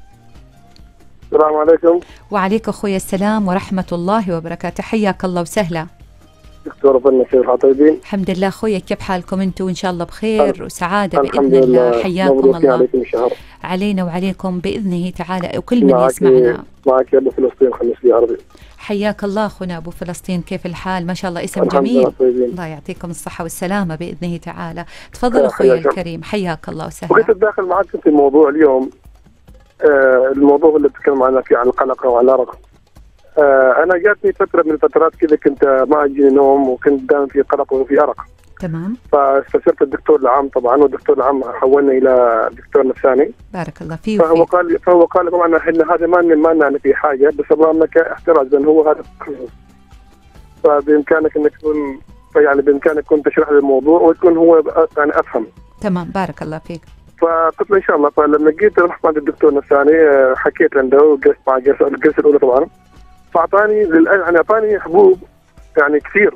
Speaker 8: السلام عليكم.
Speaker 2: وعليكم أخوي السلام ورحمة الله وبركاته، حياك الله وسهلا.
Speaker 8: دكتورة فنة، كيف طيبين؟
Speaker 2: الحمد لله أخوي، كيف حالكم أنتم؟ إن شاء الله بخير وسعادة
Speaker 8: الحمد
Speaker 2: بإذن الله.
Speaker 8: لله.
Speaker 2: حياكم
Speaker 8: مبروك
Speaker 2: الله.
Speaker 8: عليكم الشهر.
Speaker 2: علينا وعليكم بإذنه تعالى، وكل من يسمعنا.
Speaker 8: معك يا أبو فلسطين خميس لي عربي.
Speaker 2: حياك الله أخونا أبو فلسطين، كيف الحال؟ ما شاء الله اسم
Speaker 8: الحمد
Speaker 2: جميل.
Speaker 8: لله.
Speaker 2: الله يعطيكم الصحة والسلامة بإذنه تعالى. تفضل أخوي الكريم، حياك الله وسهلا.
Speaker 8: بغيت أتداخل معك في الموضوع اليوم. آه الموضوع اللي بتتكلم عنه فيه عن القلق وعن الأرق. آه أنا جاتني فترة من الفترات كذا كنت ما أجيني نوم، وكنت دائما في قلق وفي أرق.
Speaker 2: تمام.
Speaker 8: فاستشرت الدكتور العام طبعا، والدكتور العام حولنا إلى دكتور نفساني.
Speaker 2: بارك الله فيه.
Speaker 8: فهو قال فهو قال طبعا احنا هذا ما ما لنا في حاجه، بس امامك احتراز، لان هو هذا التخصص. فبامكانك انك تكون يعني بامكانك كنت تشرح لي الموضوع ويكون هو يعني افهم.
Speaker 2: تمام، بارك الله فيك.
Speaker 8: فقلت له ان شاء الله. فلما جيت رحت عند الدكتور النفساني حكيت عنده وجلست مع الجلسه الاولى طبعا. فاعطاني يعني اعطاني حبوب يعني كثير.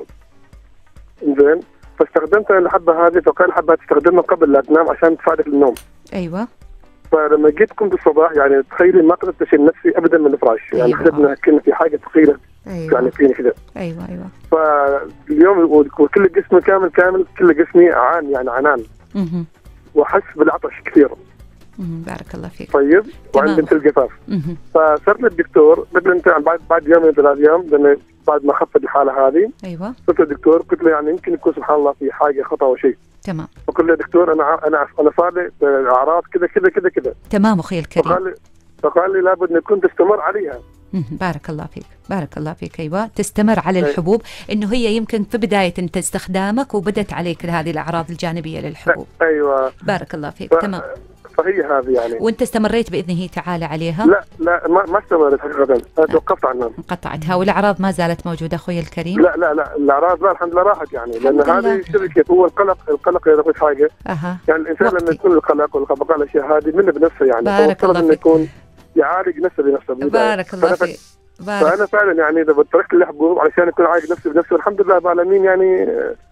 Speaker 8: زين. فاستخدمتها الحبه هذه، فقال الحبه تستخدمها قبل لا تنام عشان تساعدك للنوم.
Speaker 2: ايوه.
Speaker 8: فلما جيت قمت الصباح يعني تخيلي ما قدرت اشيل نفسي ابدا من الفراش. أيوة. يعني حسيت انها كنا في حاجه ثقيله.
Speaker 2: أيوة.
Speaker 8: يعني فيني كذا.
Speaker 2: ايوه ايوه.
Speaker 8: فاليوم وكل جسمي كامل كامل كل جسمي عان يعني عنان.
Speaker 2: اها.
Speaker 8: واحس بالعطش كثير.
Speaker 2: بارك الله فيك.
Speaker 8: طيب. وعندي بنت الجفاف. فصرت للدكتور قلت له انت بعد بعد يومين ثلاث ايام لان بعد ما خفت الحاله هذه.
Speaker 2: ايوه.
Speaker 8: قلت للدكتور قلت له يعني يمكن يكون سبحان الله في حاجه خطا او شيء.
Speaker 2: تمام.
Speaker 8: فقلت له دكتور انا انا انا صار لي اعراض كذا كذا كذا كذا.
Speaker 2: تمام اخوي الكريم.
Speaker 8: فقال لي فقال لي لابد نكون تستمر عليها.
Speaker 2: بارك الله فيك، بارك الله فيك. ايوه، تستمر على الحبوب، انه هي يمكن في بدايه انت استخدامك وبدت عليك هذه الاعراض الجانبيه للحبوب.
Speaker 8: ايوه.
Speaker 2: بارك الله فيك. ف... تمام.
Speaker 8: فهي هذه يعني.
Speaker 2: وانت استمريت باذنه تعالى عليها؟
Speaker 8: لا لا ما ما استمرت حقيقه، توقفت عنها.
Speaker 2: انقطعتها، والاعراض ما زالت موجوده اخوي الكريم؟
Speaker 8: لا لا لا الاعراض لا الحمد لله راحت يعني، لان هذه شركه هو القلق القلق اذا قلت حاجه.
Speaker 2: اها.
Speaker 8: يعني الانسان
Speaker 2: وقتي.
Speaker 8: لما يكون القلق والخفقان الاشياء هذه منه بنفسه يعني.
Speaker 2: بارك الله فيك.
Speaker 8: يكون يعالج نفسه بنفسه.
Speaker 2: بارك الله فيك.
Speaker 8: بارك. فانا فعلا يعني اذا تركت الحبوب علشان اكون عالج نفسي بنفسي والحمد لله رب العالمين يعني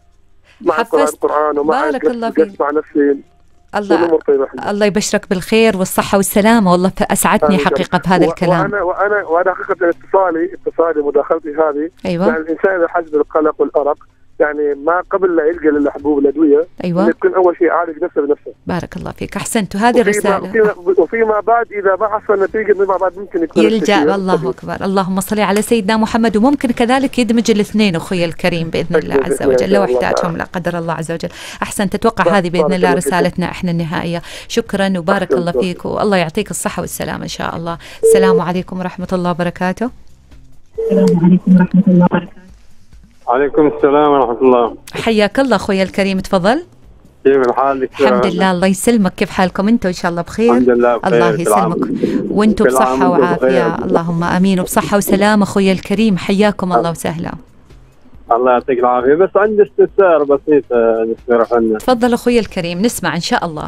Speaker 8: مع قراءة القرآن ومع
Speaker 2: بارك الله فيك.
Speaker 8: مع نفسي.
Speaker 2: الله الله يبشرك بالخير والصحة والسلامة، والله أسعدني حقيقة بهذا الكلام.
Speaker 8: وأنا وأنا وأنا حقيقة اتصالي اتصالي مداخلتي هذه.
Speaker 2: أيوة.
Speaker 8: يعني الإنسان إذا حس بالقلق والأرق يعني ما قبل لا يلقى للحبوب الأدوية.
Speaker 2: أيوة.
Speaker 8: يكون أول شيء عالج نفسه بنفسه.
Speaker 2: بارك الله فيك، أحسنت. هذه الرسالة.
Speaker 8: وفيما بعد إذا ما حصل نتيجة فيما بعد ممكن يكون
Speaker 2: يلجأ. الله أكبر، اللهم صل على سيدنا محمد. وممكن كذلك يدمج الاثنين أخوي الكريم بإذن الله عز وجل لو احتاجهم لا قدر الله عز وجل. أحسنت. تتوقع هذه بإذن الله رسالتنا إحنا النهائية. شكرا وبارك الله فيك، والله يعطيك الصحة والسلامة إن شاء الله. السلام عليكم ورحمة الله وبركاته.
Speaker 6: السلام عليكم ورحمة الله وبركاته.
Speaker 9: عليكم السلام ورحمة الله.
Speaker 2: حياك الله أخوي الكريم، تفضل.
Speaker 9: كيف حالك؟
Speaker 2: الحمد لله، الله يسلمك. كيف حالكم انتم؟ ان شاء الله بخير.
Speaker 9: الحمد لله بخير.
Speaker 2: الله يسلمك وانتم بصحه وعافيه. اللهم امين، وبصحه وسلامه اخوي الكريم. حياكم الله وسهلا.
Speaker 9: الله يعطيك العافيه. بس عندي استفسار بسيط دكتوره فنة.
Speaker 2: تفضل اخوي الكريم، نسمع ان شاء الله.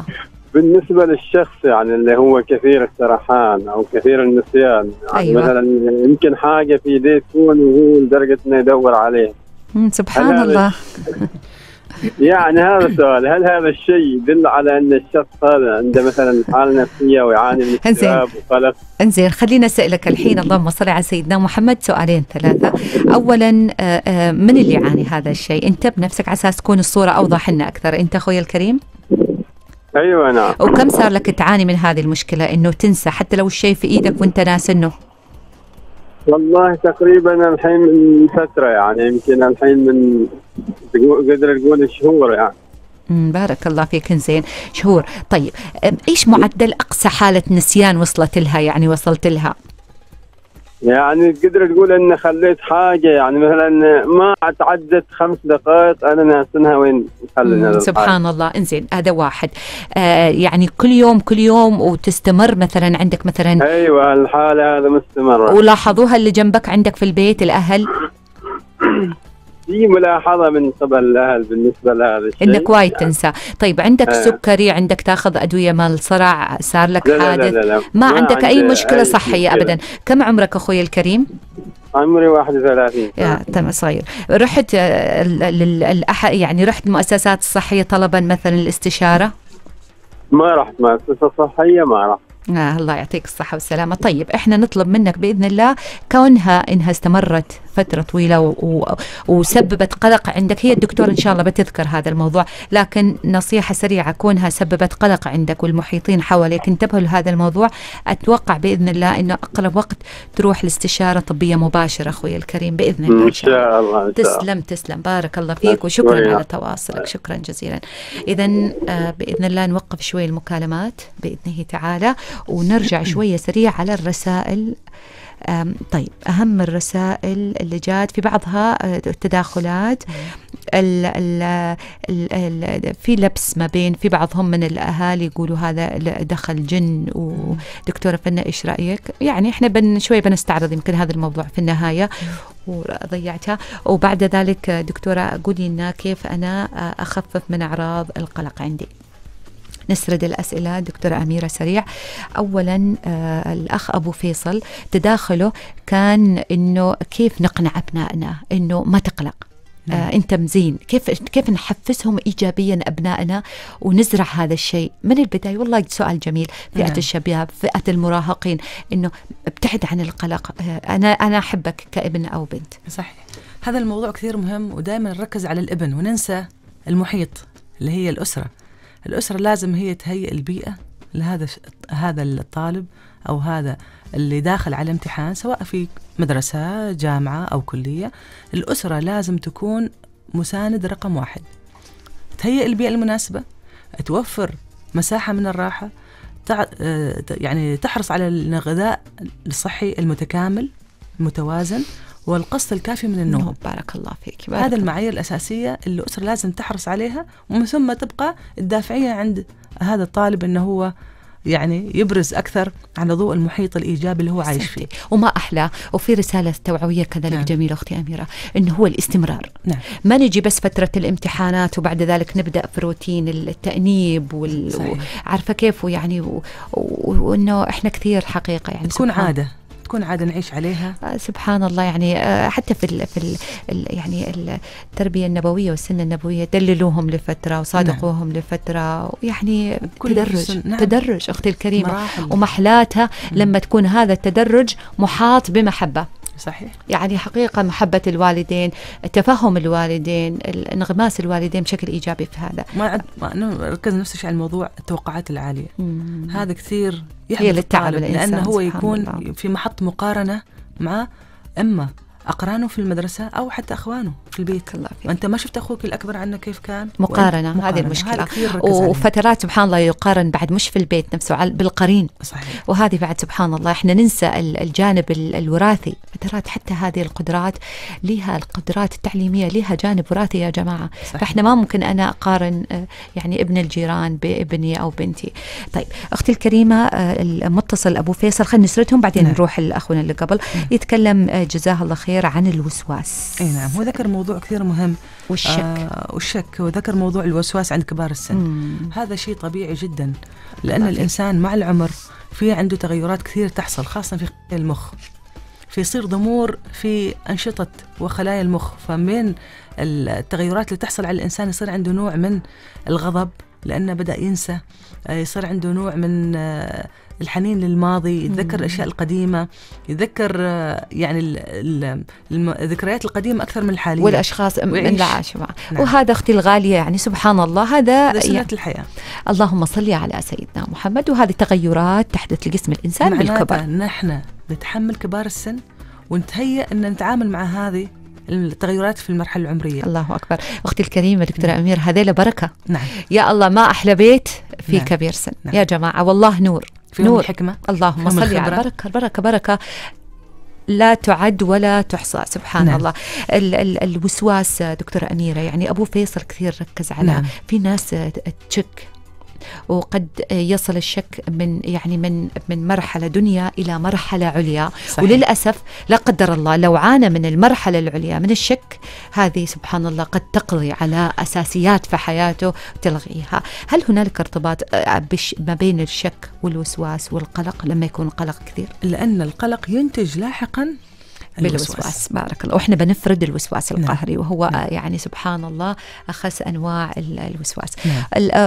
Speaker 9: بالنسبة للشخص يعني اللي هو كثير السرحان أو كثير النسيان، يعني
Speaker 2: أيوة.
Speaker 9: مثلا يمكن حاجة في يديه تكون وهو لدرجة إنه يدور عليه.
Speaker 2: سبحان الله.
Speaker 9: يعني هذا السؤال، هل هذا الشيء يدل على أن الشخص هذا عنده مثلا حالة نفسية ويعاني من اكتئاب وقلق؟
Speaker 2: انزين خلينا اسالك الحين، اللهم صل على سيدنا محمد، سؤالين ثلاثه. اولا من اللي يعاني هذا الشيء؟ انت بنفسك على اساس تكون الصوره اوضح لنا اكثر. انت اخوي الكريم؟
Speaker 9: ايوه نعم.
Speaker 2: وكم صار لك تعاني من هذه المشكله، انه تنسى حتى لو الشيء في ايدك وانت ناس انه؟
Speaker 9: والله تقريبا الحين من فتره، يعني يمكن الحين من قدر نقول شهور يعني.
Speaker 2: امم بارك الله فيك. زين شهور. طيب ايش معدل اقصى حاله نسيان وصلت لها، يعني وصلت لها؟
Speaker 9: يعني قدر تقول ان خليت حاجه يعني مثلا ما تعدت خمس دقائق انا ناسنها وين خلينا.
Speaker 2: سبحان الله. انزين هذا واحد. آه يعني كل يوم كل يوم وتستمر مثلا عندك مثلا؟
Speaker 9: ايوه الحاله هذا مستمره.
Speaker 2: ولاحظوها اللي جنبك عندك في البيت الاهل؟
Speaker 9: في ملاحظه من قبل الاهل بالنسبه لهذا الشيء
Speaker 2: انك وايد يعني تنسى. طيب عندك
Speaker 9: آه.
Speaker 2: سكري، عندك تاخذ ادويه مال صرع، صار لك
Speaker 9: لا
Speaker 2: حادث؟
Speaker 9: لا لا لا.
Speaker 2: ما,
Speaker 9: ما
Speaker 2: عندك اي مشكله
Speaker 9: أي
Speaker 2: صحيه
Speaker 9: مشكلة.
Speaker 2: ابدا. كم عمرك اخوي الكريم؟
Speaker 9: عمري واحد وثلاثين.
Speaker 2: يا تمام صغير. رحت للأح يعني رحت المؤسسات الصحيه طلبا مثلا الاستشاره؟
Speaker 9: ما رحت مؤسسه صحيه، ما رحت.
Speaker 2: آه الله يعطيك الصحة والسلامة. طيب احنا نطلب منك بإذن الله، كونها انها استمرت فترة طويلة و... و... وسببت قلق عندك، هي الدكتور ان شاء الله بتذكر هذا الموضوع، لكن نصيحة سريعة، كونها سببت قلق عندك والمحيطين حواليك انتبهوا لهذا الموضوع، اتوقع بإذن الله انه اقرب وقت تروح لاستشارة طبية مباشرة اخوي الكريم بإذن الله.
Speaker 9: ان شاء الله.
Speaker 2: تسلم تسلم، بارك الله فيك وشكرا على تواصلك، شكرا جزيلا. اذا آه بإذن الله نوقف شوي المكالمات بإذنه تعالى ونرجع شوية سريع على الرسائل. طيب أهم الرسائل اللي جات في بعضها التداخلات، ال ال ال ال في لبس ما بين، في بعضهم من الأهالي يقولوا هذا دخل جن. ودكتورة فنا إيش رأيك؟ يعني إحنا بن شوي بنستعرض يمكن هذا الموضوع في النهاية وضيعتها. وبعد ذلك دكتورة قولي لنا كيف أنا أخفف من أعراض القلق عندي. نسرد الأسئلة دكتورة أميرة سريع. أولا آه الأخ أبو فيصل تداخله كان إنه كيف نقنع أبنائنا إنه ما تقلق، آه أنت مزين، كيف كيف نحفزهم إيجابيا أبنائنا ونزرع هذا الشيء من البداية. والله سؤال جميل. فئة نعم. الشباب، فئة المراهقين، إنه ابتعد عن القلق. آه أنا أنا أحبك كابن أو بنت.
Speaker 4: صحيح، هذا الموضوع كثير مهم، ودائما نركز على الابن وننسى المحيط اللي هي الأسرة. الأسرة لازم هي تهيئ البيئة لهذا هذا الطالب أو هذا اللي داخل على امتحان، سواء في مدرسة جامعة أو كلية. الأسرة لازم تكون مساند رقم واحد، تهيئ البيئة المناسبة، توفر مساحة من الراحة، تع... يعني تحرص على الغذاء الصحي المتكامل المتوازن والقسط الكافي من النوم.
Speaker 2: بارك الله فيك.
Speaker 4: هذا المعايير الأساسية اللي الأسرة لازم تحرص عليها، ومن ثم تبقى الدافعية عند هذا الطالب أنه هو يعني يبرز أكثر على ضوء المحيط الإيجابي اللي هو عايش فيه.
Speaker 2: وما أحلى. وفي رسالة توعوية كذلك نعم. جميلة أختي أميرة، إنه هو الاستمرار. نعم. ما نجي بس فترة الامتحانات وبعد ذلك نبدأ في روتين التأنيب وال... عارفة كيف يعني و... و... وإنه إحنا كثير حقيقة يعني
Speaker 4: تكون عادة تكون عادة نعيش عليها.
Speaker 2: آه سبحان الله. يعني آه حتى في ال في ال يعني التربية النبوية والسنة النبوية دللوهم لفترة وصادقوهم نعم. لفترة، يعني تدرج نعم. تدرج أختي الكريمة مراحل. ومحلاتها مم. لما تكون هذا التدرج محاط بمحبة.
Speaker 4: صحيح.
Speaker 2: يعني حقيقة محبة الوالدين، تفهم الوالدين، انغماس الوالدين بشكل إيجابي في هذا.
Speaker 4: ما عد ما ركز نفسه على الموضوع التوقعات العالية. مم. هذا كثير
Speaker 2: هي للتعب
Speaker 4: لأنه هو يكون الله. في محط مقارنة مع إما أقرانه في المدرسة أو حتى أخوانه في البيت. الله فيك. وأنت ما شفت أخوك الأكبر عنه كيف كان؟
Speaker 2: مقارنة, مقارنة. هذه المشكلة. وفترات سبحان الله يقارن بعد مش في البيت نفسه بالقرين.
Speaker 4: صحيح.
Speaker 2: وهذه بعد سبحان الله إحنا ننسى الجانب الوراثي. فترات حتى هذه القدرات لها القدرات التعليمية لها جانب وراثي يا جماعة. صحيح. فإحنا ما ممكن أنا أقارن يعني ابن الجيران بابني أو بنتي. طيب أختي الكريمة المتصل أبو فيصل خلينا نسردهم بعدين نعم. نروح لأخونا اللي قبل نعم. يتكلم جزاه الله خير عن الوسواس.
Speaker 4: اي نعم، هو ذكر موضوع كثير مهم الهم
Speaker 2: والشك
Speaker 4: آه والشك، وذكر موضوع الوسواس عند كبار السن.
Speaker 2: مم.
Speaker 4: هذا شيء طبيعي جدا، لأن الإنسان مع العمر في عنده تغيرات كثير تحصل، خاصة في المخ، فيصير ضمور في أنشطة وخلايا المخ. فمن التغيرات اللي تحصل على الإنسان يصير عنده نوع من الغضب لأنه بدأ ينسى، يصير عنده نوع من الحنين للماضي، يتذكر الأشياء القديمة، يتذكر يعني الذكريات القديمة أكثر من الحالية
Speaker 2: والأشخاص من لا عاش معه.
Speaker 4: نعم.
Speaker 2: وهذا أختي الغالية يعني سبحان الله، هذا
Speaker 4: هذا سنة
Speaker 2: يعني
Speaker 4: الحياة.
Speaker 2: اللهم صل على سيدنا محمد. وهذه تغيرات تحدث لجسم الإنسان بالكبر.
Speaker 4: نحن نتحمل كبار السن ونتهيأ أن نتعامل مع هذه التغيرات في المرحلة العمرية.
Speaker 2: الله أكبر. أختي الكريمة دكتورة أمير، هذيلا بركة.
Speaker 4: نعم.
Speaker 2: يا الله ما أحلى بيت في
Speaker 4: نعم.
Speaker 2: كبير سن.
Speaker 4: نعم.
Speaker 2: يا جماعة والله نور
Speaker 4: نور الحكمة.
Speaker 2: اللهم صل على بركة بركة بركة لا تعد ولا تحصى سبحان
Speaker 4: نعم.
Speaker 2: الله. ال ال الوسواس دكتورة أميرة، يعني أبو فيصل كثير ركز على
Speaker 4: نعم.
Speaker 2: في ناس تشك، وقد يصل الشك من يعني من من مرحلة دنيا إلى مرحلة عليا.
Speaker 4: صحيح.
Speaker 2: وللأسف لا قدر الله لو عانى من المرحلة العليا من الشك، هذه سبحان الله قد تقضي على أساسيات في حياته وتلغيها. هل هنالك ارتباط ما بين الشك والوسواس والقلق لما يكون قلق كثير؟
Speaker 4: لأن القلق ينتج لاحقا
Speaker 2: بالوسواس. الوسواس. بارك الله. وإحنا بنفرد الوسواس القهري. نعم. وهو
Speaker 4: نعم.
Speaker 2: يعني سبحان الله أخس أنواع الوسواس.
Speaker 4: نعم.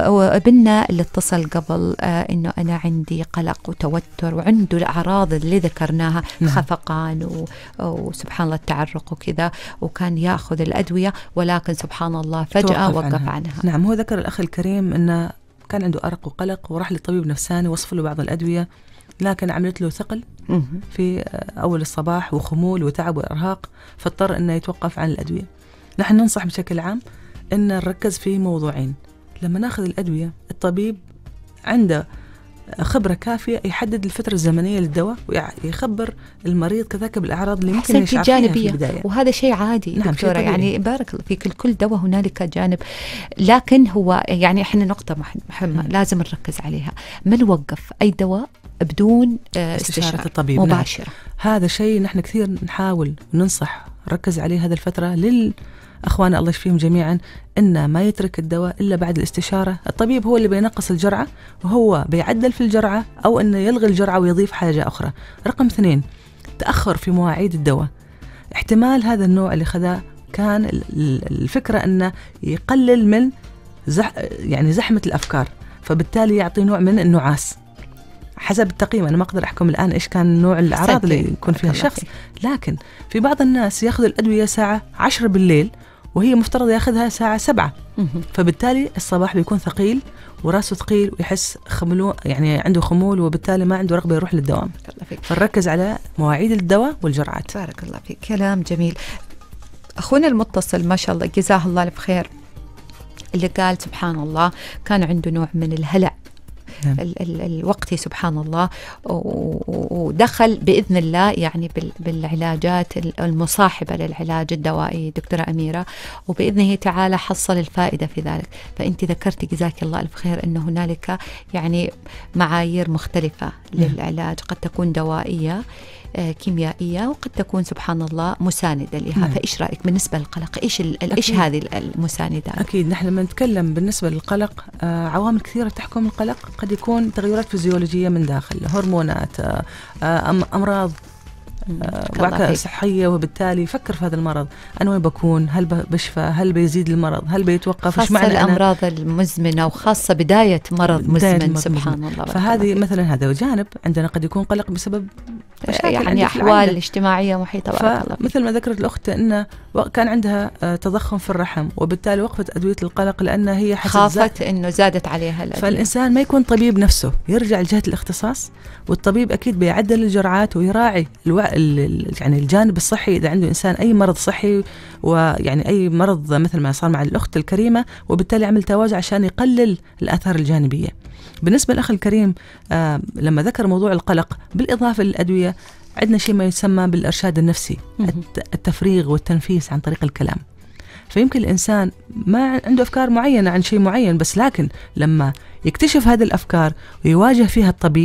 Speaker 2: ابننا اللي اتصل قبل إنه أنا عندي قلق وتوتر وعنده الأعراض اللي ذكرناها،
Speaker 4: نعم.
Speaker 2: خفقان وسبحان الله التعرق وكذا، وكان يأخذ الأدوية ولكن سبحان الله فجأة وقف عنها. عنها.
Speaker 4: نعم. هو ذكر الأخ الكريم أنه كان عنده أرق وقلق وراح لطبيب نفساني وصف له بعض الأدوية، لكن عملت له ثقل في أول الصباح وخمول وتعب وإرهاق، فاضطر أنه يتوقف عن الأدوية. نحن ننصح بشكل عام أن نركز في موضوعين. لما ناخذ الأدوية الطبيب عنده خبرة كافية يحدد الفترة الزمنية للدواء ويخبر المريض كذلك بالأعراض اللي ممكن يشعر فيها في البداية،
Speaker 2: وهذا شيء عادي.
Speaker 4: نعم.
Speaker 2: دكتورة يعني بارك الله فيك، كل دواء هنالك جانب، لكن هو يعني إحنا نقطة مهمة لازم نركز عليها، ما نوقف أي دواء بدون استشارة الطبيب مباشرة.
Speaker 4: نعم. هذا شيء نحن كثير نحاول وننصح نركز عليه هذه الفترة للأخوان الله يشفيهم جميعا، إن ما يترك الدواء إلا بعد الاستشارة. الطبيب هو اللي بينقص الجرعة وهو بيعدل في الجرعة أو إنه يلغي الجرعة ويضيف حاجة أخرى. رقم اثنين، تأخر في مواعيد الدواء. احتمال هذا النوع اللي خذاه كان الفكرة إنه يقلل من زح يعني زحمة الأفكار، فبالتالي يعطي نوع من النعاس حسب التقييم. أنا ما أقدر أحكم الآن إيش كان نوع الأعراض اللي يكون فيها الشخص، لكن في بعض الناس يأخذ الأدوية ساعة عشرة بالليل وهي مفترض يأخذها ساعة سبعة، فبالتالي الصباح بيكون ثقيل وراسه ثقيل ويحس خمول، يعني عنده خمول، وبالتالي ما عنده رغبة يروح للدوام. فنركز على مواعيد الدواء والجرعات.
Speaker 2: بارك الله فيك، كلام جميل. أخونا المتصل ما شاء الله جزاه الله بخير اللي قال سبحان الله كان عنده نوع من الهلع
Speaker 4: نعم.
Speaker 2: ال ال الوقت سبحان الله، ودخل بإذن الله يعني بالعلاجات المصاحبة للعلاج الدوائي دكتورة أميرة، وبإذنه تعالى حصل الفائدة في ذلك. فأنت ذكرتي جزاك الله ألف خير أنه هنالك يعني معايير مختلفة للعلاج، قد تكون دوائية كيميائية وقد تكون سبحان الله مساندة لها. نعم. فإيش رأيك بالنسبة للقلق؟ إيش إيش هذه المساندات؟
Speaker 4: أكيد نحن لما نتكلم بالنسبة للقلق آه عوامل كثيرة تحكم القلق. قد يكون تغيرات فيزيولوجية من داخل، هرمونات، آه آه أمراض آه وعكة صحية، وبالتالي فكر في هذا المرض أنا وين بكون، هل بشفى، هل بيزيد المرض، هل بيتوقف،
Speaker 2: خاصة الأمراض المزمنة وخاصة بداية مرض مزمن سبحان مزمن. الله.
Speaker 4: فهذه مثلا هذا جانب عندنا قد يكون قلق بسبب
Speaker 2: يعني أحوال اجتماعية محيطة.
Speaker 4: فمثل ما ذكرت الأخت أنه كان عندها تضخم في الرحم وبالتالي وقفت أدوية القلق لأنها هي
Speaker 2: خافت أنه زادت عليها الأدوية.
Speaker 4: فالإنسان ما يكون طبيب نفسه، يرجع لجهة الاختصاص، والطبيب أكيد بيعدل الجرعات ويراعي الو... يعني الجانب الصحي إذا عنده إنسان أي مرض صحي، ويعني أي مرض مثل ما صار مع الأخت الكريمة، وبالتالي عمل توازن عشان يقلل الآثار الجانبية. بالنسبة للأخ الكريم آه لما ذكر موضوع القلق بالإضافة للأدوية، عندنا شيء ما يسمى بالإرشاد النفسي، التفريغ والتنفيس عن طريق الكلام. فيمكن الإنسان ما عنده أفكار معينة عن شيء معين، بس لكن لما يكتشف هذه الأفكار ويواجه فيها الطبيب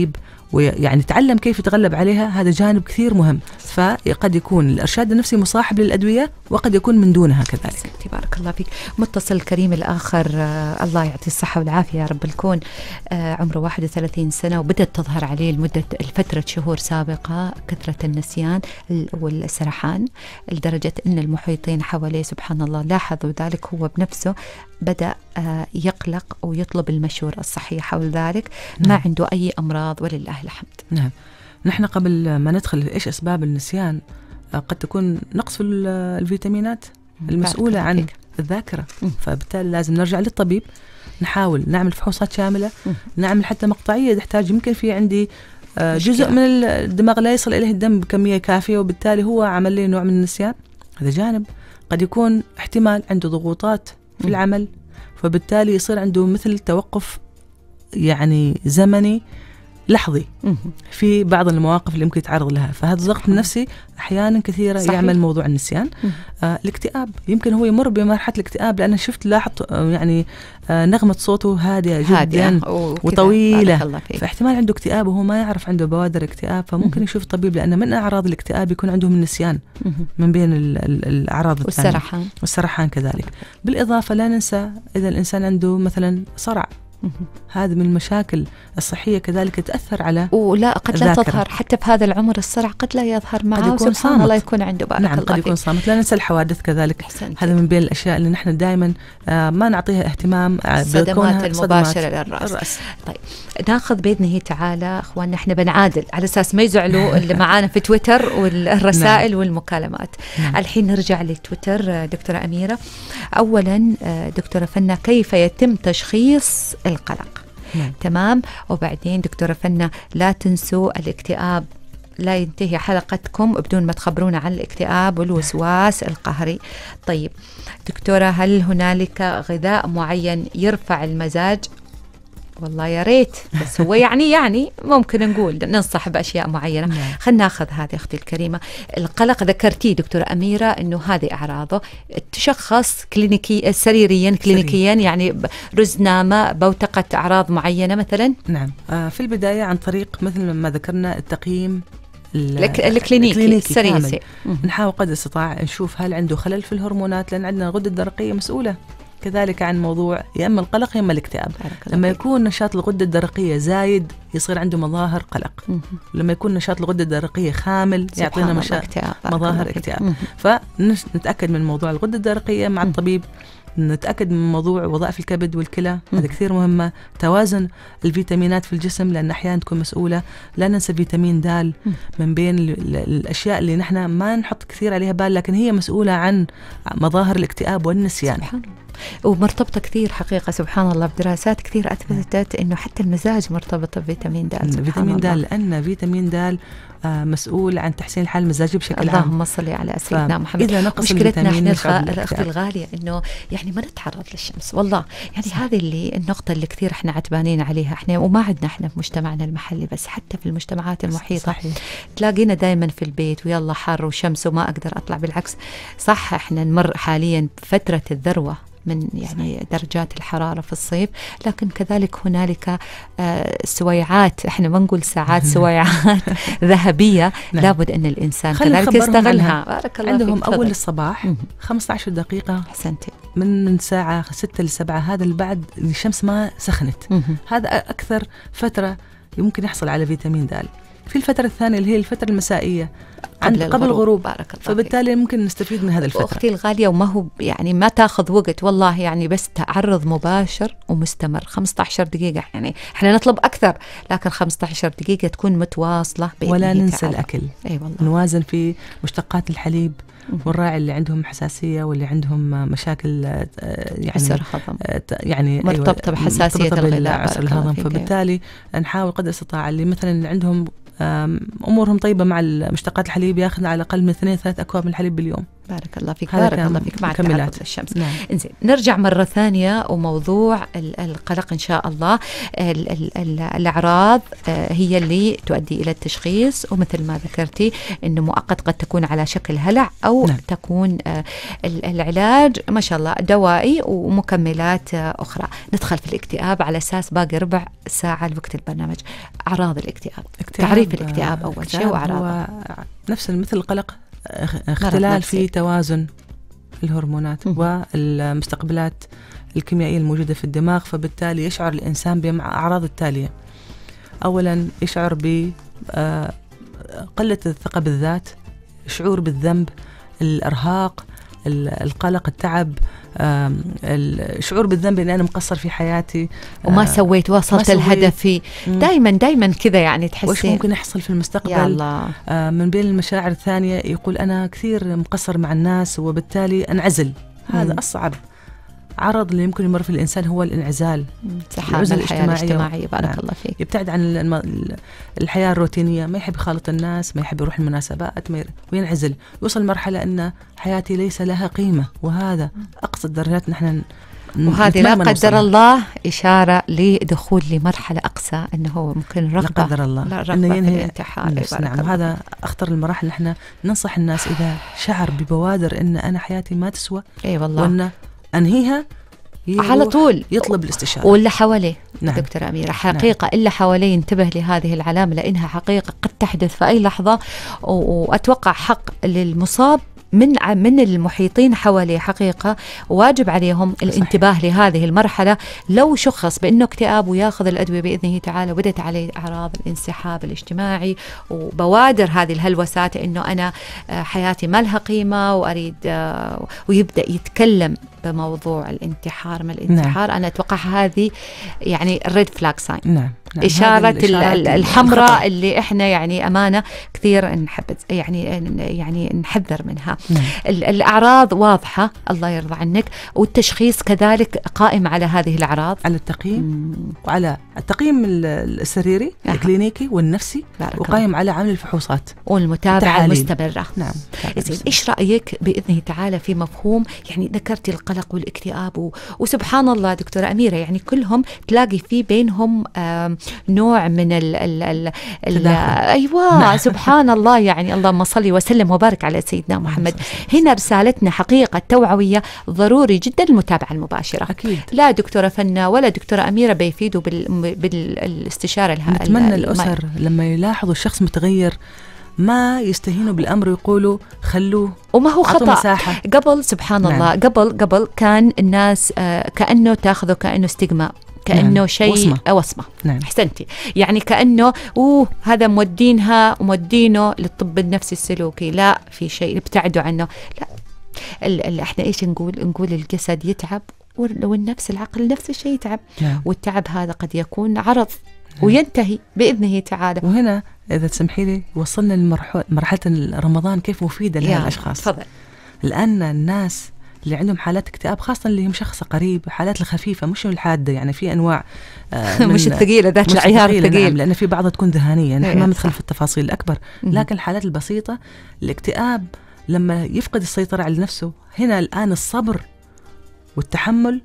Speaker 4: ويعني يتعلم كيف يتغلب عليها، هذا جانب كثير مهم. فقد يكون الإرشاد النفسي مصاحب للأدوية وقد يكون من دونها كذلك.
Speaker 2: بارك الله فيك. متصل الكريم الآخر، آه الله يعطيه الصحة والعافية يا رب الكون، آه عمره واحد وثلاثين سنة وبدأت تظهر عليه لمدة الفترة شهور سابقة كثرة النسيان والسرحان، لدرجة أن المحيطين حواليه سبحان الله لاحظوا ذلك، هو بنفسه بدأ آه يقلق ويطلب المشورة الصحية حول ذلك. نعم. ما عنده أي أمراض ولله الحمد.
Speaker 4: نعم. نحن قبل ما ندخل إيش أسباب النسيان، آه قد تكون نقص في الفيتامينات المسؤولة عن الذاكرة، فبالتالي لازم نرجع للطبيب، نحاول نعمل فحوصات شاملة، نعمل حتى مقطعية تحتاج، يمكن في عندي آه جزء من الدماغ لا يصل إليه الدم بكمية كافية وبالتالي هو عمل لي نوع من النسيان. هذا جانب. قد يكون احتمال عنده ضغوطات في العمل، فبالتالي يصير عنده مثل توقف يعني زمني لحظي في بعض المواقف اللي ممكن يتعرض لها، فهذا الضغط النفسي أحيانا كثيرة صحيح. يعمل موضوع النسيان. آه الاكتئاب، يمكن هو يمر بمرحلة الاكتئاب، لأن شفت لاحظت آه يعني آه نغمة صوته هادئة جدا وطويلة، فاحتمال عنده اكتئاب وهو ما يعرف عنده بوادر اكتئاب، فممكن يشوف طبيب، لأن من أعراض الاكتئاب يكون عندهم النسيان من بين ال ال الأعراض الثانية، والسرحان والسرحان كذلك. بالإضافة لا ننسى إذا الإنسان عنده مثلا صرع، هذه من المشاكل الصحية كذلك تأثر على
Speaker 2: ولا قد لا الذاكرة. تظهر حتى في هذا العمر الصرع قد لا يظهر معه، سبحان الله يكون عنده بارك
Speaker 4: نعم
Speaker 2: الله
Speaker 4: قد يكون صامت. لا ننسى الحوادث كذلك، هذا من بين الأشياء اللي نحن دائما آه ما نعطيها اهتمام،
Speaker 2: الصدمات المباشرة للرأس. الرأس. طيب ناخذ بإذنه تعالى أخواننا، احنا بنعادل على أساس ما يزعلوا اللي معانا في تويتر والرسائل نعم. والمكالمات. نعم. الحين نرجع للتويتر. دكتورة أميرة، أولا دكتورة فنة، كيف يتم تشخيص القلق؟ نعم. تمام. وبعدين دكتورة فنة، لا تنسوا الاكتئاب لا ينتهي حلقتكم بدون ما تخبرونا عن الاكتئاب والوسواس القهري. طيب دكتورة، هل هنالك غذاء معين يرفع المزاج؟ والله يا ريت، بس هو يعني يعني ممكن نقول ننصح بأشياء معينة. نعم. خلنا ناخذ هذه أختي الكريمة. القلق ذكرتي دكتورة أميرة أنه هذه أعراضه تشخص كلينيكي سريريا كلينيكيا سرير. يعني رزنامة، بوتقة أعراض معينة مثلا.
Speaker 4: نعم. آه في البداية عن طريق مثل ما ذكرنا التقييم
Speaker 2: الكلينيكي السريع،
Speaker 4: نحاول قدر الاستطاع نشوف هل عنده خلل في الهرمونات، لأن عندنا الغدة الدرقية مسؤولة كذلك عن موضوع يا إما القلق يا إما الاكتئاب. لما يكون نشاط الغدة الدرقية زايد يصير عنده مظاهر قلق، لما يكون نشاط الغدة الدرقية خامل يعطينا مشا... مظاهر اكتئاب. فنتأكد من موضوع الغدة الدرقية مع الطبيب، نتأكد من موضوع وظائف الكبد والكلى، هذا كثير مهمة. توازن الفيتامينات في الجسم، لأن أحيانا تكون مسؤولة. لا ننسى فيتامين د من بين الأشياء اللي نحن ما نحط كثير عليها بال، لكن هي مسؤولة عن مظاهر الاكتئاب والنسيان. سبحان الله.
Speaker 2: ومرتبطة كثير حقيقة سبحان الله، بدراسات كثير أثبتت إنه حتى المزاج مرتبط بفيتامين د.
Speaker 4: فيتامين د لأن فيتامين د آه مسؤول عن تحسين الحالة المزاجية بشكل عام.
Speaker 2: اللهم صل على سيدنا محمد.
Speaker 4: إذا نقص
Speaker 2: مشكلتنا احنا الأختي الغالية إنه يعني ما نتعرض للشمس، والله يعني صح. هذه اللي النقطة اللي كثير احنا عتبانين عليها احنا، وما عندنا احنا في مجتمعنا المحلي بس، حتى في المجتمعات المحيطة صحيح. تلاقينا دائما في البيت ويلا حر وشمس وما أقدر أطلع. بالعكس صح، احنا نمر حاليا فترة الذروة من يعني درجات الحرارة في الصيف، لكن كذلك هنالك آه سويعات، احنا ما نقول ساعات، سويعات ذهبية لابد أن الإنسان كذلك يستغلها.
Speaker 4: بارك الله عندهم أول الصباح خمسة عشر دقيقة
Speaker 2: حسنتي
Speaker 4: من ساعة ستة لسبعة، هذا اللي بعد الشمس ما سخنت، هذا أكثر فترة يمكن يحصل على فيتامين د. في الفترة الثانية اللي هي الفترة المسائية قبل قبل الغروب،
Speaker 2: بارك الله،
Speaker 4: فبالتالي ممكن نستفيد من هذا الفترة.
Speaker 2: أختي الغالية، وما هو يعني ما تاخذ وقت والله، يعني بس تعرض مباشر ومستمر خمسة عشر دقيقة، يعني احنا نطلب أكثر لكن خمسة عشر دقيقة تكون متواصلة.
Speaker 4: ولا ننسى تعالى الأكل،
Speaker 2: أي والله
Speaker 4: نوازن في مشتقات الحليب، والراعي اللي عندهم حساسية واللي عندهم مشاكل يعني يعني
Speaker 2: مرتبطة بحساسية الغذاء
Speaker 4: عسر الهضم، فبالتالي نحاول قدر الاستطاعة اللي مثلا اللي عندهم أمورهم طيبة مع مشتقات الحليب ياخذ على الأقل من اثنين ثلاث أكواب من الحليب باليوم،
Speaker 2: بارك الله فيك، بارك الله فيك مع التعرض للشمس.
Speaker 4: نعم.
Speaker 2: انزين نرجع مرة ثانية وموضوع القلق إن شاء الله. ال ال ال الأعراض هي اللي تؤدي إلى التشخيص، ومثل ما ذكرتي إنه مؤقت قد تكون على شكل هلع أو نعم. تكون العلاج ما شاء الله دوائي ومكملات أخرى. ندخل في الاكتئاب على أساس باقي ربع ساعة لوقت البرنامج. أعراض الاكتئاب، تعريف الاكتئاب أول شيء وأعراضه.
Speaker 4: نفس مثل القلق، اختلال في توازن الهرمونات م- والمستقبلات الكيميائية الموجودة في الدماغ، فبالتالي يشعر الإنسان بأعراض التالية. أولا يشعر بقلة الثقة بالذات، شعور بالذنب، الإرهاق، القلق، التعب، الشعور بالذنب ان انا مقصر في حياتي
Speaker 2: وما سويت وصلت الهدف. دائما دائما كذا يعني تحسين
Speaker 4: وش ممكن يحصل في المستقبل.
Speaker 2: يا الله.
Speaker 4: من بين المشاعر الثانية يقول انا كثير مقصر مع الناس وبالتالي انعزل. هذا أصعب عرض اللي يمكن يمر في الإنسان هو الانعزال،
Speaker 2: العزلة الحياة الاجتماعية. بارك نعم. الله فيك.
Speaker 4: يبتعد عن الحياة الروتينية، ما يحب يخالط الناس، ما يحب يروح المناسبات، ما وينعزل، يوصل مرحلة أن حياتي ليس لها قيمة، وهذا أقصى الدرجات نحن.
Speaker 2: وهذه لا قدر الله إشارة لدخول لمرحلة أقصى، أنه ممكن رغبة
Speaker 4: لا قدر الله
Speaker 2: لا رغبة في الانتحار.
Speaker 4: نعم. وهذا أخطر المراحل. نحن ننصح الناس إذا شعر ببوادر أن أنا حياتي ما تسوى
Speaker 2: أي والله
Speaker 4: وأن أنهيها
Speaker 2: على طول
Speaker 4: يطلب الاستشارة.
Speaker 2: واللي حواليه
Speaker 4: نعم.
Speaker 2: دكتورة أميرة حقيقة نعم. إلا حواليه ينتبه لهذه العلامة، لأنها حقيقة قد تحدث في أي لحظة، وأتوقع حق للمصاب من من المحيطين حواليه حقيقة واجب عليهم الانتباه صحيح. لهذه المرحلة. لو شخص بأنه اكتئاب وياخذ الأدوية بإذنه تعالى وبدت عليه أعراض الانسحاب الاجتماعي وبوادر هذه الهلوسات إنه أنا حياتي ما لها قيمة وأريد، ويبدأ يتكلم بموضوع الانتحار ما الانتحار نعم. أنا أتوقع هذه يعني الريد فلاج ساين
Speaker 4: نعم. نعم.
Speaker 2: إشارة الحمراء اللي إحنا يعني أمانة كثير نحب يعني يعني نحذر منها. نعم. الأعراض واضحة الله يرضى عنك، والتشخيص كذلك قائم على هذه الأعراض،
Speaker 4: على التقييم مم. وعلى التقييم السريري أه. الكلينيكي والنفسي، وقائم على عمل الفحوصات
Speaker 2: والمتابعة المستمرة.
Speaker 4: نعم.
Speaker 2: إيش رأيك بإذنه تعالى في مفهوم يعني ذكرتي القلق والاكتئاب و... وسبحان الله دكتورة أميرة يعني كلهم تلاقي في بينهم نوع من ال ال ال ال أيوة نعم. سبحان الله يعني اللهم صل وسلم وبارك على سيدنا محمد. هنا رسالتنا حقيقة توعوية، ضروري جدا المتابعة المباشرة.
Speaker 4: أكيد.
Speaker 2: لا دكتورة فنا ولا دكتورة أميرة بيفيدوا بال... بالاستشارة الها...
Speaker 4: نتمنى الأسر لما يلاحظوا الشخص متغير ما يستهينوا بالأمر ويقولوا خلوه،
Speaker 2: وما هو خطأ. قبل سبحان نعم. الله قبل قبل كان الناس آه كأنه تاخذه كأنه استجماء، كأنه نعم. شيء وصمة, وصمة.
Speaker 4: نعم.
Speaker 2: أحسنتي يعني كأنه أوه هذا مودينها ومودينه للطب النفسي السلوكي، لا في شيء ابتعدوا عنه. لا ال ال احنا ايش نقول نقول الجسد يتعب والنفس العقل نفس الشيء يتعب.
Speaker 4: نعم.
Speaker 2: والتعب هذا قد يكون عرض نعم. وينتهي بإذنه تعالى.
Speaker 4: وهنا إذا تسمحي لي وصلنا لمرحلة رمضان كيف مفيدة لهالأشخاص.
Speaker 2: تفضل.
Speaker 4: الآن الناس اللي عندهم حالات اكتئاب خاصة اللي هم شخص قريب، حالات الخفيفة مش الحادة، يعني في أنواع
Speaker 2: آه مش الثقيلة ذات العيار الثقيل.
Speaker 4: نعم، لأن في بعضها تكون ذهانية، نحن ما ندخل في التفاصيل الأكبر، لكن الحالات البسيطة الاكتئاب لما يفقد السيطرة على نفسه، هنا الآن الصبر والتحمل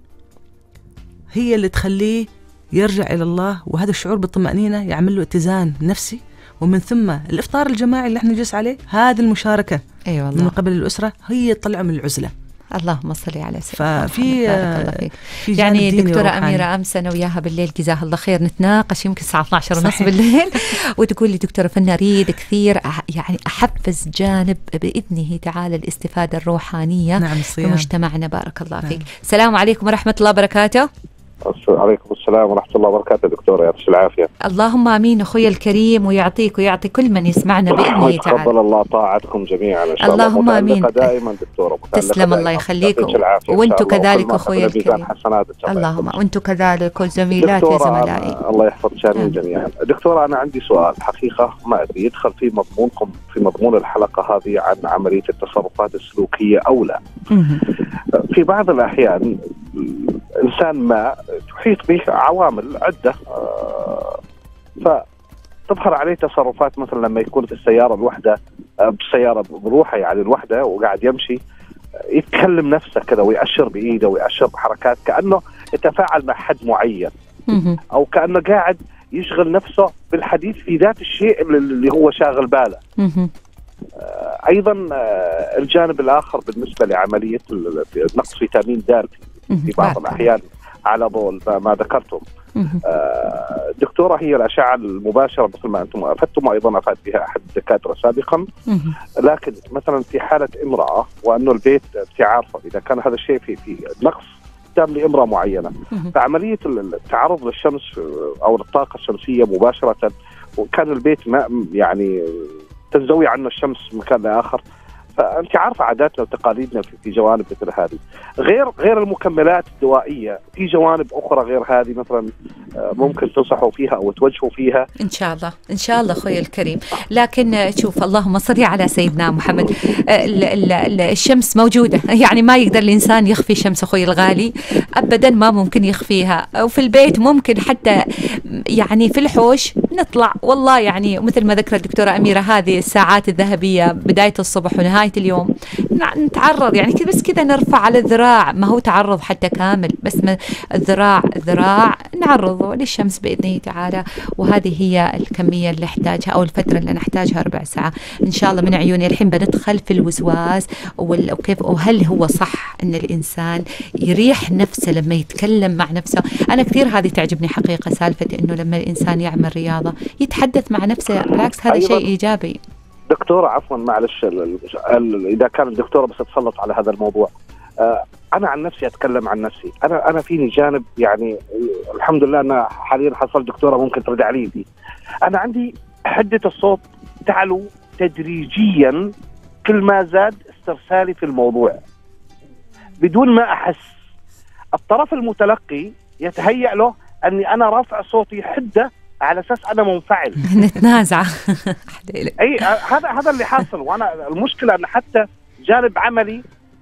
Speaker 4: هي اللي تخليه يرجع إلى الله، وهذا الشعور بالطمأنينة يعمل له اتزان نفسي، ومن ثم الإفطار الجماعي اللي احنا نجلس عليه، هذه المشاركة
Speaker 2: أيوة والله.
Speaker 4: من قبل الأسرة هي تطلع من العزلة.
Speaker 2: اللهم صل على سيدنا
Speaker 4: ففي
Speaker 2: محمد. يعني دكتورة أميرة أمس أنا وياها بالليل جزاها الله خير نتناقش يمكن الساعة اثنعش ونص بالليل وتقول لي دكتورة فنا أريد كثير يعني أحفز جانب بإذنه تعالى الاستفادة الروحانية
Speaker 4: نعم
Speaker 2: في مجتمعنا. بارك الله نعم. فيك. السلام عليكم ورحمة الله وبركاته.
Speaker 10: عليكم السلام ورحمة الله وبركاته دكتورة، يعطيك العافية.
Speaker 2: اللهم آمين أخوي الكريم، ويعطيك ويعطي كل من يسمعنا بإذنه تعالى.
Speaker 10: تقبل الله طاعتكم جميعا إن شاء الله.
Speaker 2: اللهم آمين.
Speaker 10: دائما دكتورة.
Speaker 2: تسلم الله يخليك، وأنتم كذلك أخوي الكريم. اللهم وأنتم كذلك وزميلاتي وزملائي.
Speaker 10: الله يحفظ شانين جميعا. دكتورة أنا عندي سؤال حقيقة ما أدري يدخل في مضمونكم في مضمون الحلقة هذه عن عملية التصرفات السلوكية أو لا. في بعض الأحيان إنسان ما تحيط به عوامل عدة فتظهر عليه تصرفات، مثلا لما يكون في السيارة الوحدة بالسيارة بروحه يعني الوحدة وقاعد يمشي يتكلم نفسه كذا ويأشر بإيده ويأشر بحركات كأنه يتفاعل مع حد معين، أو كأنه قاعد يشغل نفسه بالحديث في ذات الشيء اللي هو شاغل باله. أيضا الجانب الآخر بالنسبة لعملية نقص فيتامين د في بعض الأحيان على ضوء ما ذكرتم دكتورة، هي الأشعة المباشرة مثل ما أنتم أفدتم وأيضا أفاد بها أحد الدكاترة سابقا، لكن مثلا في حالة امرأة وأنه البيت بتعرفه إذا كان هذا الشيء في في نقص تام لامرأة معينة، فعملية التعرض للشمس أو الطاقة الشمسية مباشرة وكان البيت ما يعني تنزوي عنه الشمس مكان لآخر، فأنت عارفة عاداتنا وتقاليدنا في جوانب مثل هذه، غير غير المكملات الدوائية في جوانب أخرى غير هذه مثلا ممكن تنصحوا فيها أو توجهوا فيها.
Speaker 2: إن شاء الله إن شاء الله أخوي الكريم. لكن شوف اللهم صل على سيدنا محمد، ال ال ال الشمس موجودة، يعني ما يقدر الإنسان يخفي شمس أخوي الغالي أبدا، ما ممكن يخفيها، وفي البيت ممكن حتى يعني في الحوش نطلع والله يعني مثل ما ذكرت الدكتورة أميرة هذه الساعات الذهبية بداية الصبح ونهاية اليوم نتعرض يعني بس كذا نرفع على الذراع، ما هو تعرض حتى كامل بس الذراع الذراع نعرضه للشمس بإذنه تعالى، وهذه هي الكمية اللي نحتاجها أو الفترة اللي نحتاجها ربع ساعة إن شاء الله من عيوني. الحين بندخل في الوسواس وكيف وهل هو صح أن الإنسان يريح نفسه لما يتكلم مع نفسه. أنا كثير هذه تعجبني حقيقة سالفة إنه لما الإنسان يعمل رياضة يتحدث مع نفسه، بالعكس هذا شيء إيجابي.
Speaker 10: دكتورة عفوا معلش إذا كان الدكتورة بس تسلط على هذا الموضوع، آه أنا عن نفسي أتكلم عن نفسي، أنا أنا فيني جانب يعني الحمد لله أنا حاليا حصل دكتورة ممكن ترد علي دي، أنا عندي حدة الصوت تعلو تدريجيا كل ما زاد استرسالي في الموضوع بدون ما أحس. الطرف المتلقي يتهيأ له أني أنا رافع صوتي حدة على اساس انا منفعل
Speaker 2: نتنازع.
Speaker 10: اي هذا هذا اللي حاصل، وانا المشكله ان حتى جانب عملي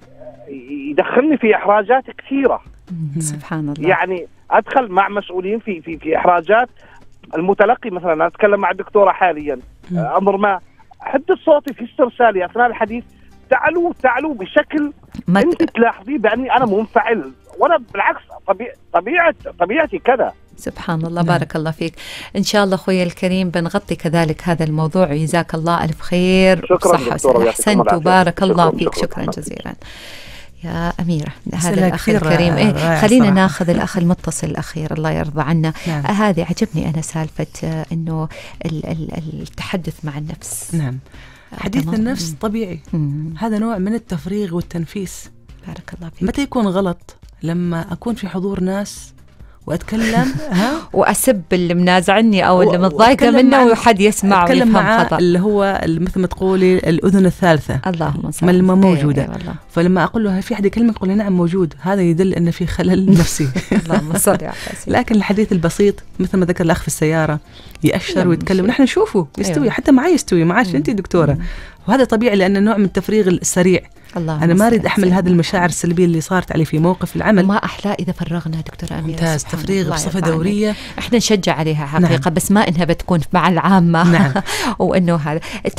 Speaker 10: يدخلني في احراجات كثيره.
Speaker 2: سبحان الله.
Speaker 10: يعني ادخل مع مسؤولين في في في احراجات المتلقي، مثلا انا اتكلم مع الدكتوره حاليا امر ما حده صوتي في استرسالي اثناء الحديث تعلو تعلو بشكل انت تلاحظيه باني انا منفعل، وانا بالعكس طبيعه طبيعه طبيعتي كذا.
Speaker 2: سبحان الله. بارك الله فيك. إن شاء الله أخوي الكريم بنغطي كذلك هذا الموضوع، وجزاك الله ألف خير.
Speaker 10: شكرا
Speaker 2: دكتورة، أحسنت وبارك الله فيك. شكرا, شكرا جزيلا يا أميرة. هذا الأخ الكريم. إيه خلينا ناخذ الأخ المتصل الأخير الله يرضى عنا.
Speaker 4: نعم.
Speaker 2: هذه عجبني أنا سالفة إنه التحدث مع النفس.
Speaker 4: نعم. حديث النفس طبيعي. مم. هذا نوع من التفريغ والتنفيس.
Speaker 2: بارك الله فيك.
Speaker 4: متى يكون غلط؟ لما أكون في حضور ناس وأتكلم ها
Speaker 2: وأسب اللي منازعني أو اللي متضايقة منه وحد يسمع ويفهم خطأ،
Speaker 4: اللي هو مثل ما تقولي الأذن الثالثة
Speaker 2: اللهم صل
Speaker 4: ما موجودة. أيه فلما أقول له في حد يكلمك يقول لي نعم موجود، هذا يدل أن في خلل نفسي.
Speaker 2: اللهم صل على سيدنا.
Speaker 4: لكن الحديث البسيط مثل ما ذكر الأخ في السيارة يأشر ويتكلم، نحن نشوفه يستوي. أيوة. حتى معي يستوي معاش أنت دكتورة، وهذا طبيعي لأن نوع من التفريغ السريع. أنا ما أريد أحمل هذه المشاعر السلبية اللي صارت علي في موقف العمل.
Speaker 2: ما أحلى إذا فرغنا دكتورة أميرة.
Speaker 4: ممتاز. تفريغ بصفة دورية
Speaker 2: إحنا نشجع عليها حقيقة. نعم. بس ما إنها بتكون مع العامة.
Speaker 4: نعم.
Speaker 2: وإنه هذا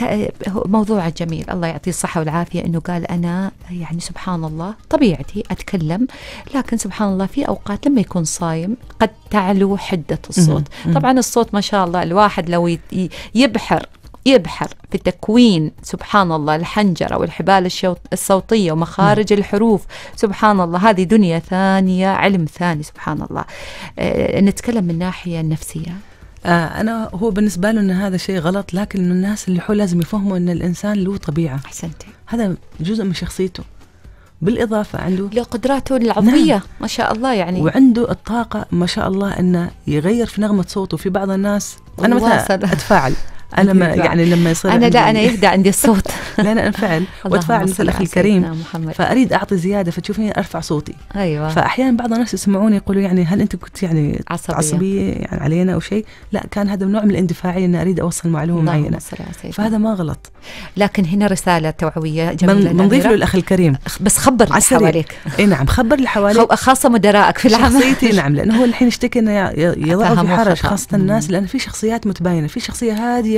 Speaker 2: موضوع جميل الله يعطيه الصحة والعافية، إنه قال أنا يعني سبحان الله طبيعتي أتكلم، لكن سبحان الله في أوقات لما يكون صايم قد تعلو حدة الصوت. م- طبعا الصوت ما شاء الله الواحد لو يبحر يبحر في تكوين سبحان الله الحنجرة والحبال الصوتية ومخارج م. الحروف، سبحان الله هذه دنيا ثانية، علم ثاني سبحان الله. أه نتكلم من الناحية النفسية.
Speaker 4: آه أنا هو بالنسبة له أن هذا شيء غلط، لكن من الناس اللي حول لازم يفهموا أن الإنسان له طبيعة.
Speaker 2: أحسنتي.
Speaker 4: هذا جزء من شخصيته، بالإضافة عنده
Speaker 2: له قدراته العضوية. نعم. ما شاء الله يعني،
Speaker 4: وعنده الطاقة ما شاء الله أنه يغير في نغمة صوته. في بعض الناس أنا مثلا أتفاعل أنا ما يعني لما يصير
Speaker 2: أنا لا أنا يهدى عندي الصوت.
Speaker 4: لا أنا أنفعل وأتفاعل مثل أخي الكريم، فأريد أعطي زيادة فتشوفيني أرفع صوتي.
Speaker 2: أيوة.
Speaker 4: فأحيانا بعض الناس يسمعوني يقولوا يعني هل أنت كنت يعني
Speaker 2: عصبية,
Speaker 4: عصبية يعني علينا أو شيء؟ لا، كان هذا نوع من الاندفاعية أن أريد أوصل معلومة معينة، فهذا ما غلط.
Speaker 2: لكن هنا رسالة توعوية جميلة
Speaker 4: بنضيف له الأخ الكريم،
Speaker 2: بس خبر اللي حواليك.
Speaker 4: إيه نعم، خبر اللي حواليك،
Speaker 2: خاصة مدراءك في العمل.
Speaker 4: شخصيتي نعم، لأنه هو الحين يشتكي إنه يضعه في حرج، خاصة الناس، لأن في شخصيات متباينة، في شخصية هادية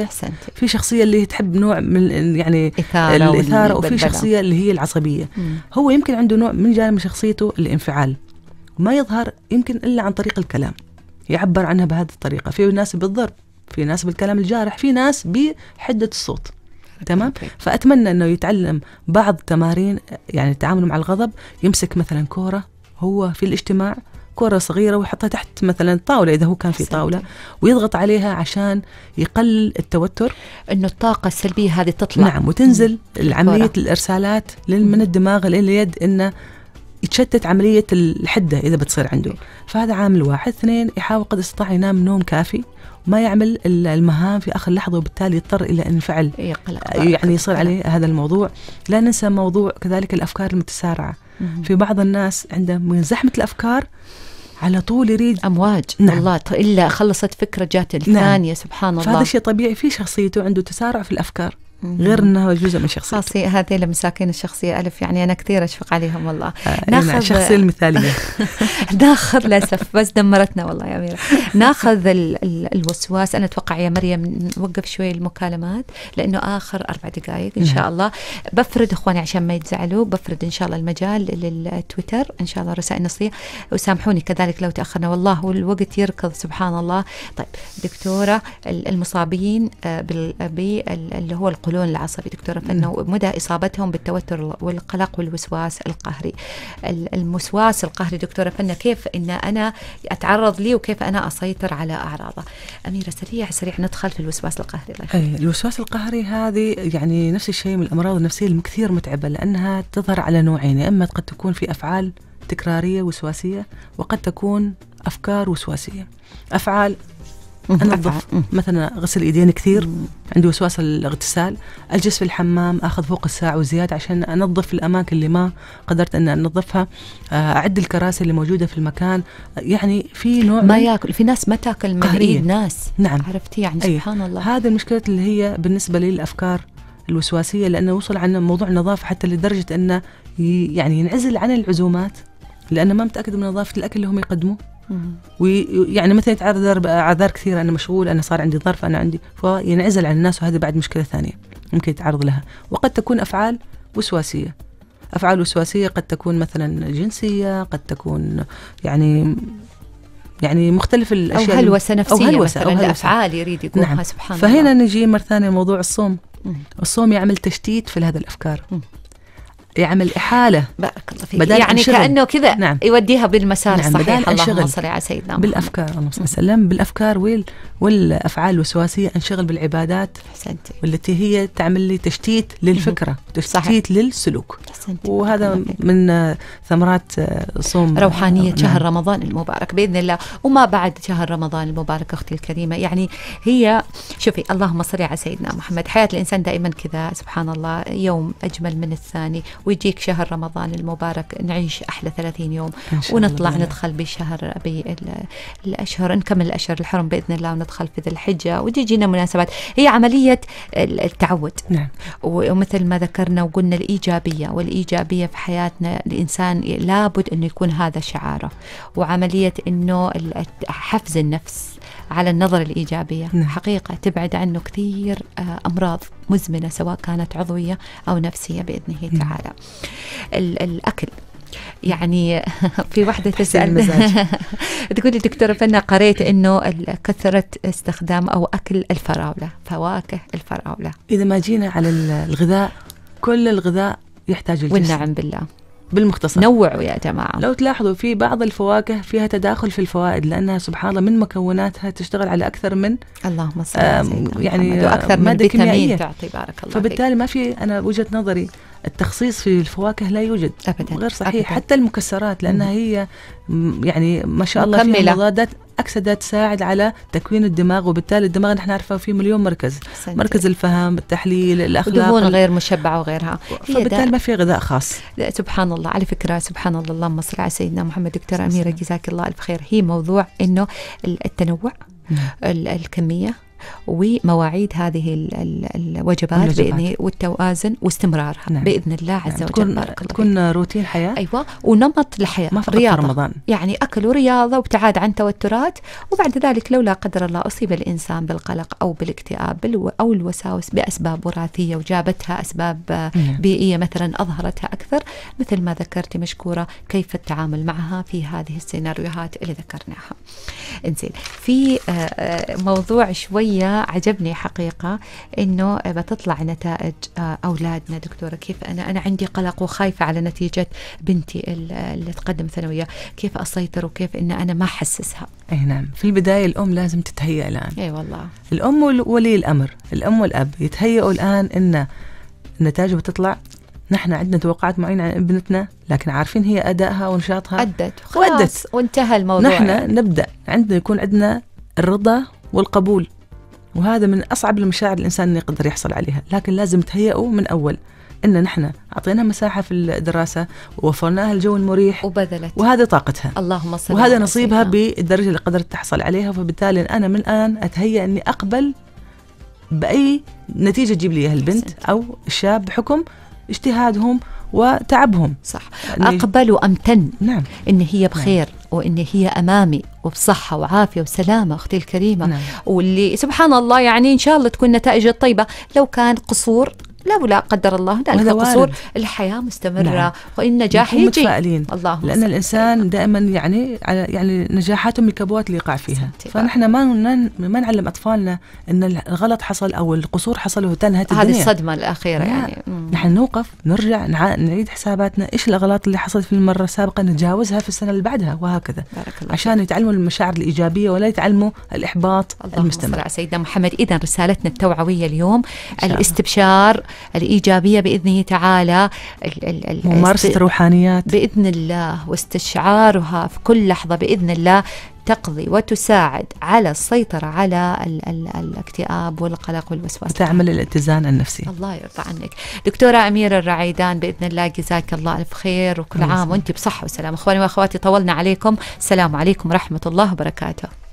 Speaker 2: أحسنتي.
Speaker 4: في شخصية اللي تحب نوع من يعني
Speaker 2: إثارة
Speaker 4: الإثارة، وفي شخصية اللي هي العصبية.
Speaker 2: مم.
Speaker 4: هو يمكن عنده نوع من جانب شخصيته الانفعال، ما يظهر يمكن إلا عن طريق الكلام، يعبر عنها بهذه الطريقة. في ناس بالضرب، في ناس بالكلام الجارح، في ناس بحدة الصوت. تمام. فأتمنى أنه يتعلم بعض تمارين يعني التعامل مع الغضب. يمسك مثلا كورة هو في الاجتماع، كرة صغيرة، ويحطها تحت مثلا طاولة إذا هو كان في طاولة، ويضغط عليها عشان يقلل التوتر،
Speaker 2: إنه الطاقة السلبية هذه تطلع.
Speaker 4: نعم. وتنزل عملية الإرسالات من الدماغ لليد، إنه يتشتت عملية الحدة إذا بتصير عنده. فهذا عامل واحد. اثنين، يحاول قد استطاع ينام نوم كافي، ما يعمل المهام في آخر لحظة، وبالتالي يضطر إلى انفعال، يعني يصير عليه هذا الموضوع. لا ننسى موضوع كذلك الأفكار المتسارعة. في بعض الناس عنده من زحمة الأفكار على طول يريد
Speaker 2: أمواج.
Speaker 4: نعم.
Speaker 2: والله إلا خلصت فكرة جات الثانية. نعم. سبحان الله.
Speaker 4: فهذا شيء طبيعي في شخصيته، عنده تسارع في الأفكار، غير أنه جزء من شخصيته.
Speaker 2: خاصي هذه المساكين الشخصية ألف، يعني أنا كثير أشفق عليهم والله.
Speaker 4: آه ناخذ الشخصية المثالية.
Speaker 2: ناخذ للأسف بس دمرتنا والله يا أميرة. ناخذ ال ال الوسواس. أنا أتوقع يا مريم نوقف شوي المكالمات لأنه آخر أربع دقائق إن شاء الله. بفرد إخواني عشان ما يتزعلوا، بفرد إن شاء الله المجال للتويتر إن شاء الله رسائل نصية، وسامحوني كذلك لو تأخرنا والله والوقت يركض سبحان الله. طيب دكتورة، المصابين باللي هو القولون العصبي دكتورة فنة، ومدى إصابتهم بالتوتر والقلق والوسواس القهري. الوسواس القهري دكتورة فنة، كيف إن أنا أتعرض لي وكيف أنا أسيطر على أعراضه؟ أميرة سريع سريع ندخل في الوسواس القهري.
Speaker 4: أي الوسواس القهري هذه يعني نفس الشيء من الأمراض النفسية الكثير متعبة، لأنها تظهر على نوعين. إما قد تكون في أفعال تكرارية وسواسية، وقد تكون أفكار وسواسية. أفعال أنظف مثلا، غسل إيدين كثير، عندي وسواس الاغتسال، أجلس في الحمام أخذ فوق الساعة وزيادة عشان أنظف الأماكن اللي ما قدرت أن أنظفها، أعد الكراسي اللي موجودة في المكان. يعني في نوع
Speaker 2: ما يأكل، في ناس ما تأكل من إيد ناس.
Speaker 4: نعم.
Speaker 2: عرفتي يعني سبحان الله.
Speaker 4: هذه المشكلة اللي هي بالنسبة لي الأفكار الوسواسية، لأنه وصل عنا موضوع النظافة حتى لدرجة أنه يعني ينعزل عن العزومات لأنه ما متأكد من نظافة الأكل اللي هم يقدموه. ويعني مثلا يتعرض أعذار كثيرة، أنا مشغول، أنا صار عندي ظرف، أنا عندي، فينعزل عن الناس، وهذه بعد مشكلة ثانية ممكن يتعرض لها. وقد تكون أفعال وسواسية. أفعال وسواسية قد تكون مثلا جنسية، قد تكون يعني يعني مختلف الأشياء،
Speaker 2: أو هلوسة نفسية، أو هلوسة مثلا، أو هلوسة. الأفعال يريد يقولها. نعم. سبحان
Speaker 4: فهنا
Speaker 2: الله.
Speaker 4: فهنا نجي مرة ثانية موضوع الصوم. مم. الصوم يعمل تشتيت في هذه الأفكار. مم. يعمل إحالة.
Speaker 2: بارك الله فيك. يعني كأنه كذا. نعم. يوديها بالمسار.
Speaker 4: نعم.
Speaker 2: الصحيح. اللهم صل على سيدنا محمد.
Speaker 4: بالأفكار، اللهم صل وسلم، بالأفكار وال والأفعال الوسواسية. أنشغل بالعبادات.
Speaker 2: حسنتي.
Speaker 4: والتي هي تعمل لي تشتيت للفكرة، تشتيت للسلوك.
Speaker 2: حسنتي.
Speaker 4: وهذا من ثمرات صوم
Speaker 2: روحانية
Speaker 4: نعم.
Speaker 2: شهر رمضان المبارك بإذن الله. وما بعد شهر رمضان المبارك أختي الكريمة، يعني هي شوفي اللهم صل على سيدنا محمد، حياة الإنسان دائما كذا سبحان الله، يوم أجمل من الثاني، ويجيك شهر رمضان المبارك نعيش أحلى ثلاثين يوم، ونطلع الله. ندخل بشهر بالأشهر، نكمل الأشهر الحرم بإذن الله، وندخل في ذي الحجة، وتجينا مناسبات. هي عملية التعود.
Speaker 4: نعم.
Speaker 2: ومثل ما ذكرنا وقلنا الإيجابية، والإيجابية في حياتنا الإنسان لابد أنه يكون هذا شعاره، وعملية أنه حفز النفس على النظر الإيجابية. نعم. حقيقة تبعد عنه كثير أمراض مزمنة سواء كانت عضوية أو نفسية بإذنه نعم. تعالى. الأكل يعني في واحدة تسأل تقولي دكتورة فنة، قريت إنه كثرة استخدام أو أكل الفراولة، فواكه الفراولة.
Speaker 4: إذا ما جينا على الغذاء، كل الغذاء يحتاج الجسم.
Speaker 2: والنعم بالله.
Speaker 4: بالمختصر
Speaker 2: نوعوا يا جماعة.
Speaker 4: لو تلاحظوا في بعض الفواكه فيها تداخل في الفوائد، لأنها سبحان الله من مكوناتها تشتغل على أكثر من
Speaker 2: اللهم صل على سيدنا
Speaker 4: يعني
Speaker 2: وأكثر من فيتامين تعطي بارك الله.
Speaker 4: فبالتالي ما في، أنا وجهة نظري التخصيص في الفواكه لا يوجد
Speaker 2: أبدا.
Speaker 4: غير صحيح. أبداً. حتى المكسرات لأنها هي يعني ما شاء الله فيها مضادات أكسدة تساعد على تكوين الدماغ، وبالتالي الدماغ نحن نعرفه فيه مليون مركز، حسنتي. مركز الفهم، التحليل، الأخلاق،
Speaker 2: ودهون غير مشبعة وغيرها،
Speaker 4: فبالتالي ما في غذاء خاص.
Speaker 2: سبحان الله. على فكرة سبحان الله، اللهم صل على سيدنا محمد. دكتورة أميرة جزاك الله ألف خير، هي موضوع إنه التنوع، الكمية ومواعيد هذه ال ال الوجبات بإذن والتوازن واستمرارها نعم. بإذن الله عز
Speaker 4: نعم.
Speaker 2: وجل.
Speaker 4: تكون, تكون روتين حياة.
Speaker 2: أيوة، ونمط الحياة،
Speaker 4: ما فقط
Speaker 2: رياضة
Speaker 4: رمضان.
Speaker 2: يعني أكل ورياضة وابتعاد عن توترات. وبعد ذلك لو لا قدر الله أصيب الإنسان بالقلق أو بالاكتئاب أو الوساوس بأسباب وراثية وجابتها أسباب نعم. بيئية مثلا أظهرتها أكثر، مثل ما ذكرت مشكورة كيف التعامل معها في هذه السيناريوهات اللي ذكرناها. انزين، في موضوع شوية عجبني حقيقة، إنه بتطلع نتائج أولادنا دكتورة. كيف أنا أنا عندي قلق وخايفة على نتيجة بنتي اللي تقدم ثانوية، كيف أسيطر وكيف إن أنا ما أحسسها؟
Speaker 4: أي نعم، في البداية الأم لازم تتهيأ الآن.
Speaker 2: أي والله،
Speaker 4: الأم وولي الأمر، الأم والأب يتهيئوا الآن إن النتائج بتطلع. نحن عندنا توقعات معينة عن ابنتنا، لكن عارفين هي أدائها ونشاطها
Speaker 2: أدت وأدت وانتهى الموضوع.
Speaker 4: نحن يعني. نبدأ عندنا يكون عندنا الرضا والقبول، وهذا من أصعب المشاعر الإنسان يقدر يحصل عليها، لكن لازم تهيئوا من أول إن نحن أعطيناها مساحة في الدراسة ووفرناها الجو المريح
Speaker 2: وبذلت،
Speaker 4: وهذا طاقتها
Speaker 2: اللهم صل
Speaker 4: وهذا نصيبها بالدرجة اللي قدرت تحصل عليها. فبالتالي أنا من الآن أتهيأ أني أقبل بأي نتيجة تجيب لي البنت أو الشاب بحكم اجتهادهم وتعبهم.
Speaker 2: صح، أقبل وأمتن
Speaker 4: نعم.
Speaker 2: إن هي بخير نعم. وإن هي أمامي وبصحة وعافية وسلامة أختي الكريمة نعم. واللي سبحان الله يعني إن شاء الله تكون نتائج طيبة. لو كان قصور لو لا قدر الله ذلك قصور، الحياة مستمرة نعم. وإن نجاح يجي
Speaker 4: متفائلين، لأن الإنسان دائما يعني يعني نجاحاتهم الكبوات اللي يقع فيها. فنحن ما ما نعلم أطفالنا إن الغلط حصل أو القصور حصل وتنهت الدنيا.
Speaker 2: هذه الصدمة الأخيرة يعني.
Speaker 4: نحن نوقف نرجع نعيد حساباتنا، إيش الأغلاط اللي حصلت في المرة السابقة نتجاوزها في السنة اللي بعدها وهكذا، عشان يتعلموا المشاعر الإيجابية ولا يتعلموا الإحباط المستمر.
Speaker 2: سيدنا محمد، إذن رسالتنا التوعوية اليوم الاستبشار، الإيجابية بإذنه تعالى،
Speaker 4: ممارسة الروحانيات
Speaker 2: بإذن الله واستشعارها في كل لحظة بإذن الله تقضي وتساعد على السيطرة على ال ال الاكتئاب والقلق والوسواس،
Speaker 4: وتعمل الاتزان النفسي.
Speaker 2: الله يرضى عنك دكتورة أميرة الرعيدان، بإذن الله جزاك الله ألف خير وكل عام وأنت بصحة وسلامة. أخواني وأخواتي طولنا عليكم، السلام عليكم ورحمة الله وبركاته.